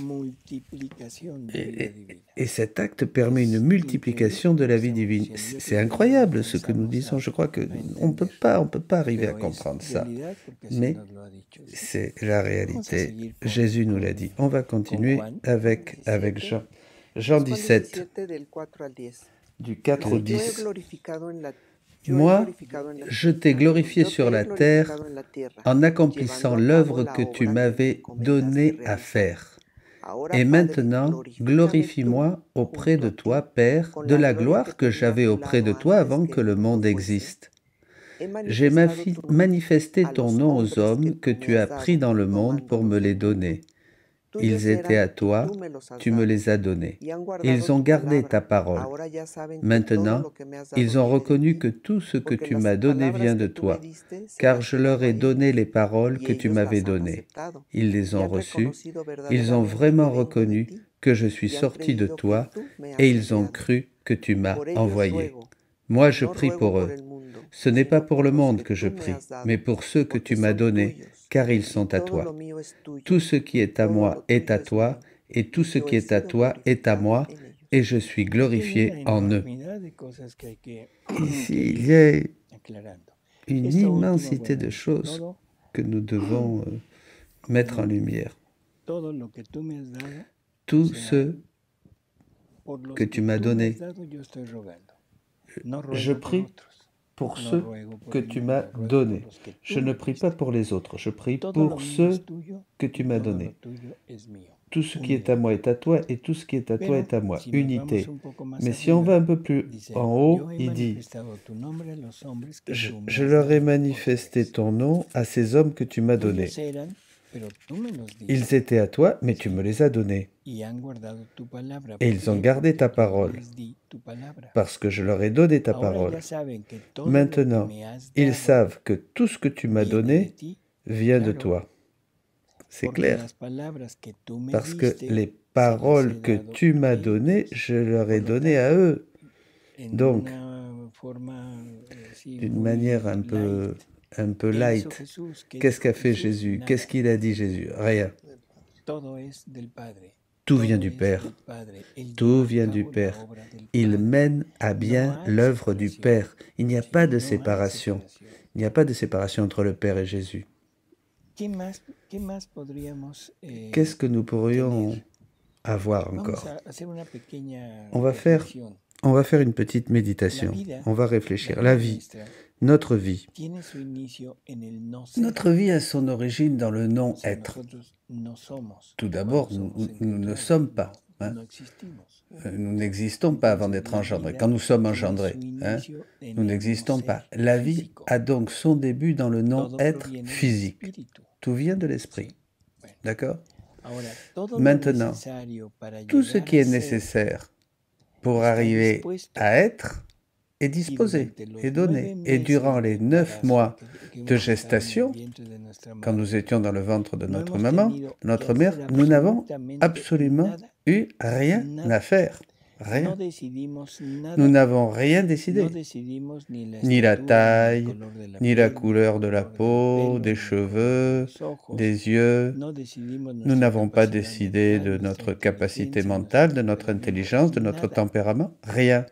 et, et, et cet acte permet une multiplication de la vie divine. C'est incroyable ce que nous disons. Je crois qu'on ne peut pas, on peut pas arriver à comprendre ça. Mais c'est la réalité. Jésus nous l'a dit. On va continuer avec, avec Jean. Jean dix-sept, du quatre au dix. Moi, je t'ai glorifié sur la terre en accomplissant l'œuvre que tu m'avais donné à faire. Et maintenant, glorifie-moi auprès de toi, Père, de la gloire que j'avais auprès de toi avant que le monde existe. J'ai manifesté ton nom aux hommes que tu as pris dans le monde pour me les donner. Ils étaient à toi, tu me les as donnés. Ils ont gardé ta parole. Maintenant, ils ont reconnu que tout ce que tu m'as donné vient de toi, car je leur ai donné les paroles que tu m'avais données. Ils les ont reçues, ils ont vraiment reconnu que je suis sorti de toi, et ils ont cru que tu m'as envoyé. Moi, je prie pour eux. Ce n'est pas pour le monde que je prie, mais pour ceux que tu m'as donnés, car ils sont à toi. Tout ce qui est à moi est à toi, et tout ce qui est à toi est à moi, et je suis glorifié en eux. Ici, il y a une immensité de choses que nous devons euh, mettre en lumière. Tout ce que tu m'as donné, je prie pour ceux que tu m'as donnés. Je ne prie pas pour les autres, je prie pour ceux que tu m'as donnés. Tout ce qui est à moi est à toi, et tout ce qui est à toi est à moi. Unité. Mais si on va un peu plus en haut, il dit, je, je leur ai manifesté ton nom à ces hommes que tu m'as donnés. Ils étaient à toi, mais tu me les as donnés. Et ils ont gardé ta parole, parce que je leur ai donné ta parole. Maintenant, ils savent que tout ce que tu m'as donné vient de toi. C'est clair. Parce que les paroles que tu m'as données, je leur ai données à eux. Donc, d'une manière un peu, un peu light, qu'est-ce qu'a fait Jésus? Qu'est-ce qu'il a dit Jésus? Rien. Tout vient du Père. Tout vient du Père. Il mène à bien l'œuvre du Père. Il n'y a pas de séparation. Il n'y a pas de séparation entre le Père et Jésus. Qu'est-ce que nous pourrions avoir encore? On va faire, on va faire une petite méditation. On va réfléchir. La vie, notre vie. Notre vie a son origine dans le non-être. Tout d'abord, nous, nous ne sommes pas. Hein? Nous n'existons pas avant d'être engendrés. Quand nous sommes engendrés, hein, nous n'existons pas. La vie a donc son début dans le non-être physique. Tout vient de l'esprit. D'accord? Maintenant, tout ce qui est nécessaire pour arriver à être est disposé, est donné. Et durant les neuf mois de gestation, quand nous étions dans le ventre de notre maman, notre mère, nous n'avons absolument eu rien à faire. Rien. Nous n'avons rien décidé. Ni la taille, ni la couleur de la peau, des cheveux, des yeux. Nous n'avons pas décidé de notre capacité mentale, de notre intelligence, de notre tempérament. Rien.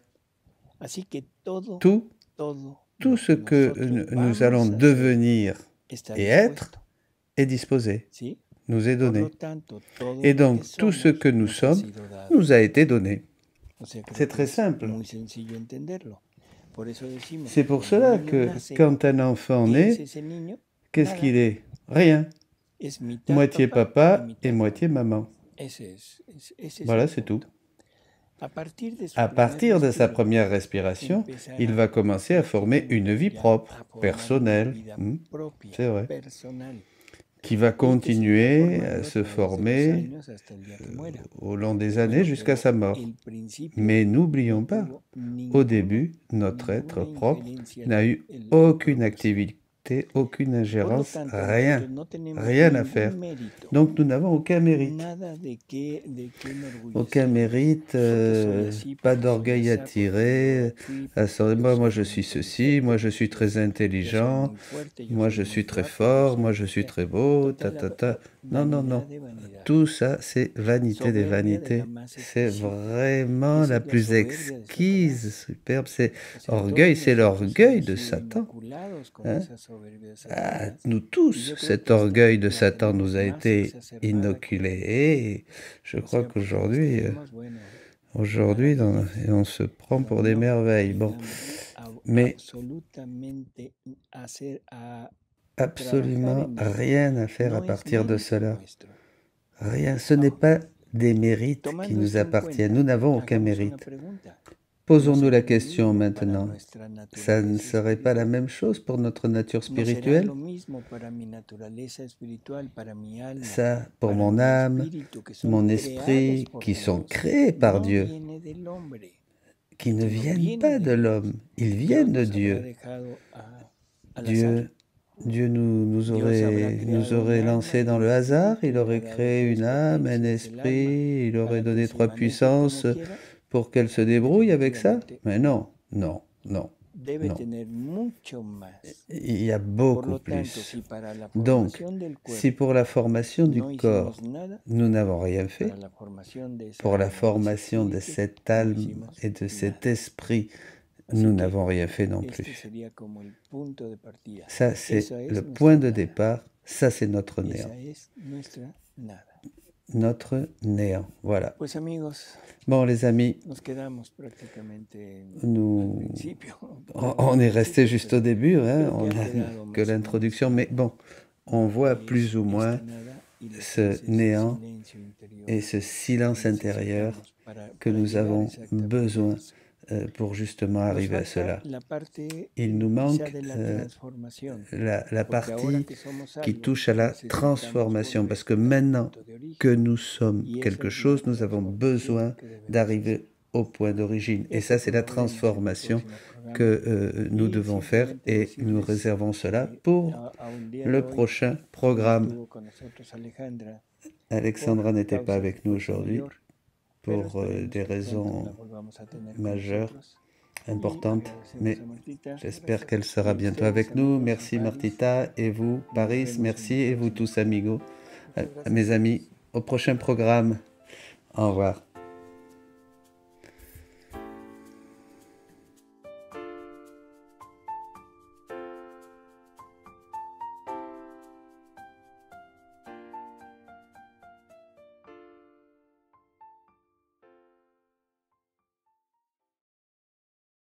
Tout, tout ce que nous allons devenir et être est disposé, nous est donné. Et donc, tout ce que nous sommes nous a été donné. C'est très simple. C'est pour cela que quand un enfant naît, qu'est-ce qu'il est? Rien. Moitié papa et moitié maman. Voilà, c'est tout. À partir de sa première respiration, il va commencer à former une vie propre, personnelle. Hmm, c'est vrai. Qui va continuer à se former euh, au long des années jusqu'à sa mort. Mais n'oublions pas, au début, notre être propre n'a eu aucune activité, aucune ingérence, rien, rien à faire. Donc nous n'avons aucun mérite. Aucun mérite, euh, pas d'orgueil à tirer. À son, moi, moi je suis ceci, moi je suis très intelligent, moi je suis très fort, moi je suis très beau, ta ta ta. Non, non, non. Tout ça, c'est vanité des vanités. C'est vraiment la plus exquise, superbe. C'est orgueil, c'est l'orgueil de Satan. Hein? Ah, nous tous, cet orgueil de Satan nous a été inoculé. Et je crois qu'aujourd'hui, aujourd'hui, dans- et on se prend pour des merveilles. Bon, mais absolument rien à faire à partir de cela. Rien, ce n'est pas des mérites qui nous appartiennent. Nous n'avons aucun mérite. Posons-nous la question maintenant. Ça ne serait pas la même chose pour notre nature spirituelle? Ça, pour mon âme, mon esprit, qui sont créés par Dieu, qui ne viennent pas de l'homme, ils viennent de Dieu. Dieu, Dieu nous, nous, aurait, nous aurait lancé dans le hasard, il aurait créé une âme, un esprit, il aurait donné trois puissances pour qu'elle se débrouille avec ça? Mais non, non, non, non. Il y a beaucoup plus. Donc, si pour la formation du corps, nous n'avons rien fait, pour la formation de cette âme et de cet esprit, nous n'avons rien fait non plus. Ça, c'est le point de départ. Ça, c'est notre néant. Notre néant. Voilà. Bon, les amis, nous, on est resté juste au début, hein, on n'a que l'introduction, mais bon, on voit plus ou moins ce néant et ce silence intérieur que nous avons besoin pour justement arriver à cela. Il nous manque euh, la, la partie qui touche à la transformation, parce que maintenant que nous sommes quelque chose, nous avons besoin d'arriver au point d'origine. Et ça, c'est la transformation que euh, nous devons faire, et nous réservons cela pour le prochain programme. Alexandra n'était pas avec nous aujourd'hui, pour euh, des raisons majeures, importantes, mais j'espère qu'elle sera bientôt avec nous. Merci Martita, et vous, Paris, merci, et vous tous, amigos, euh, mes amis, au prochain programme. Au revoir.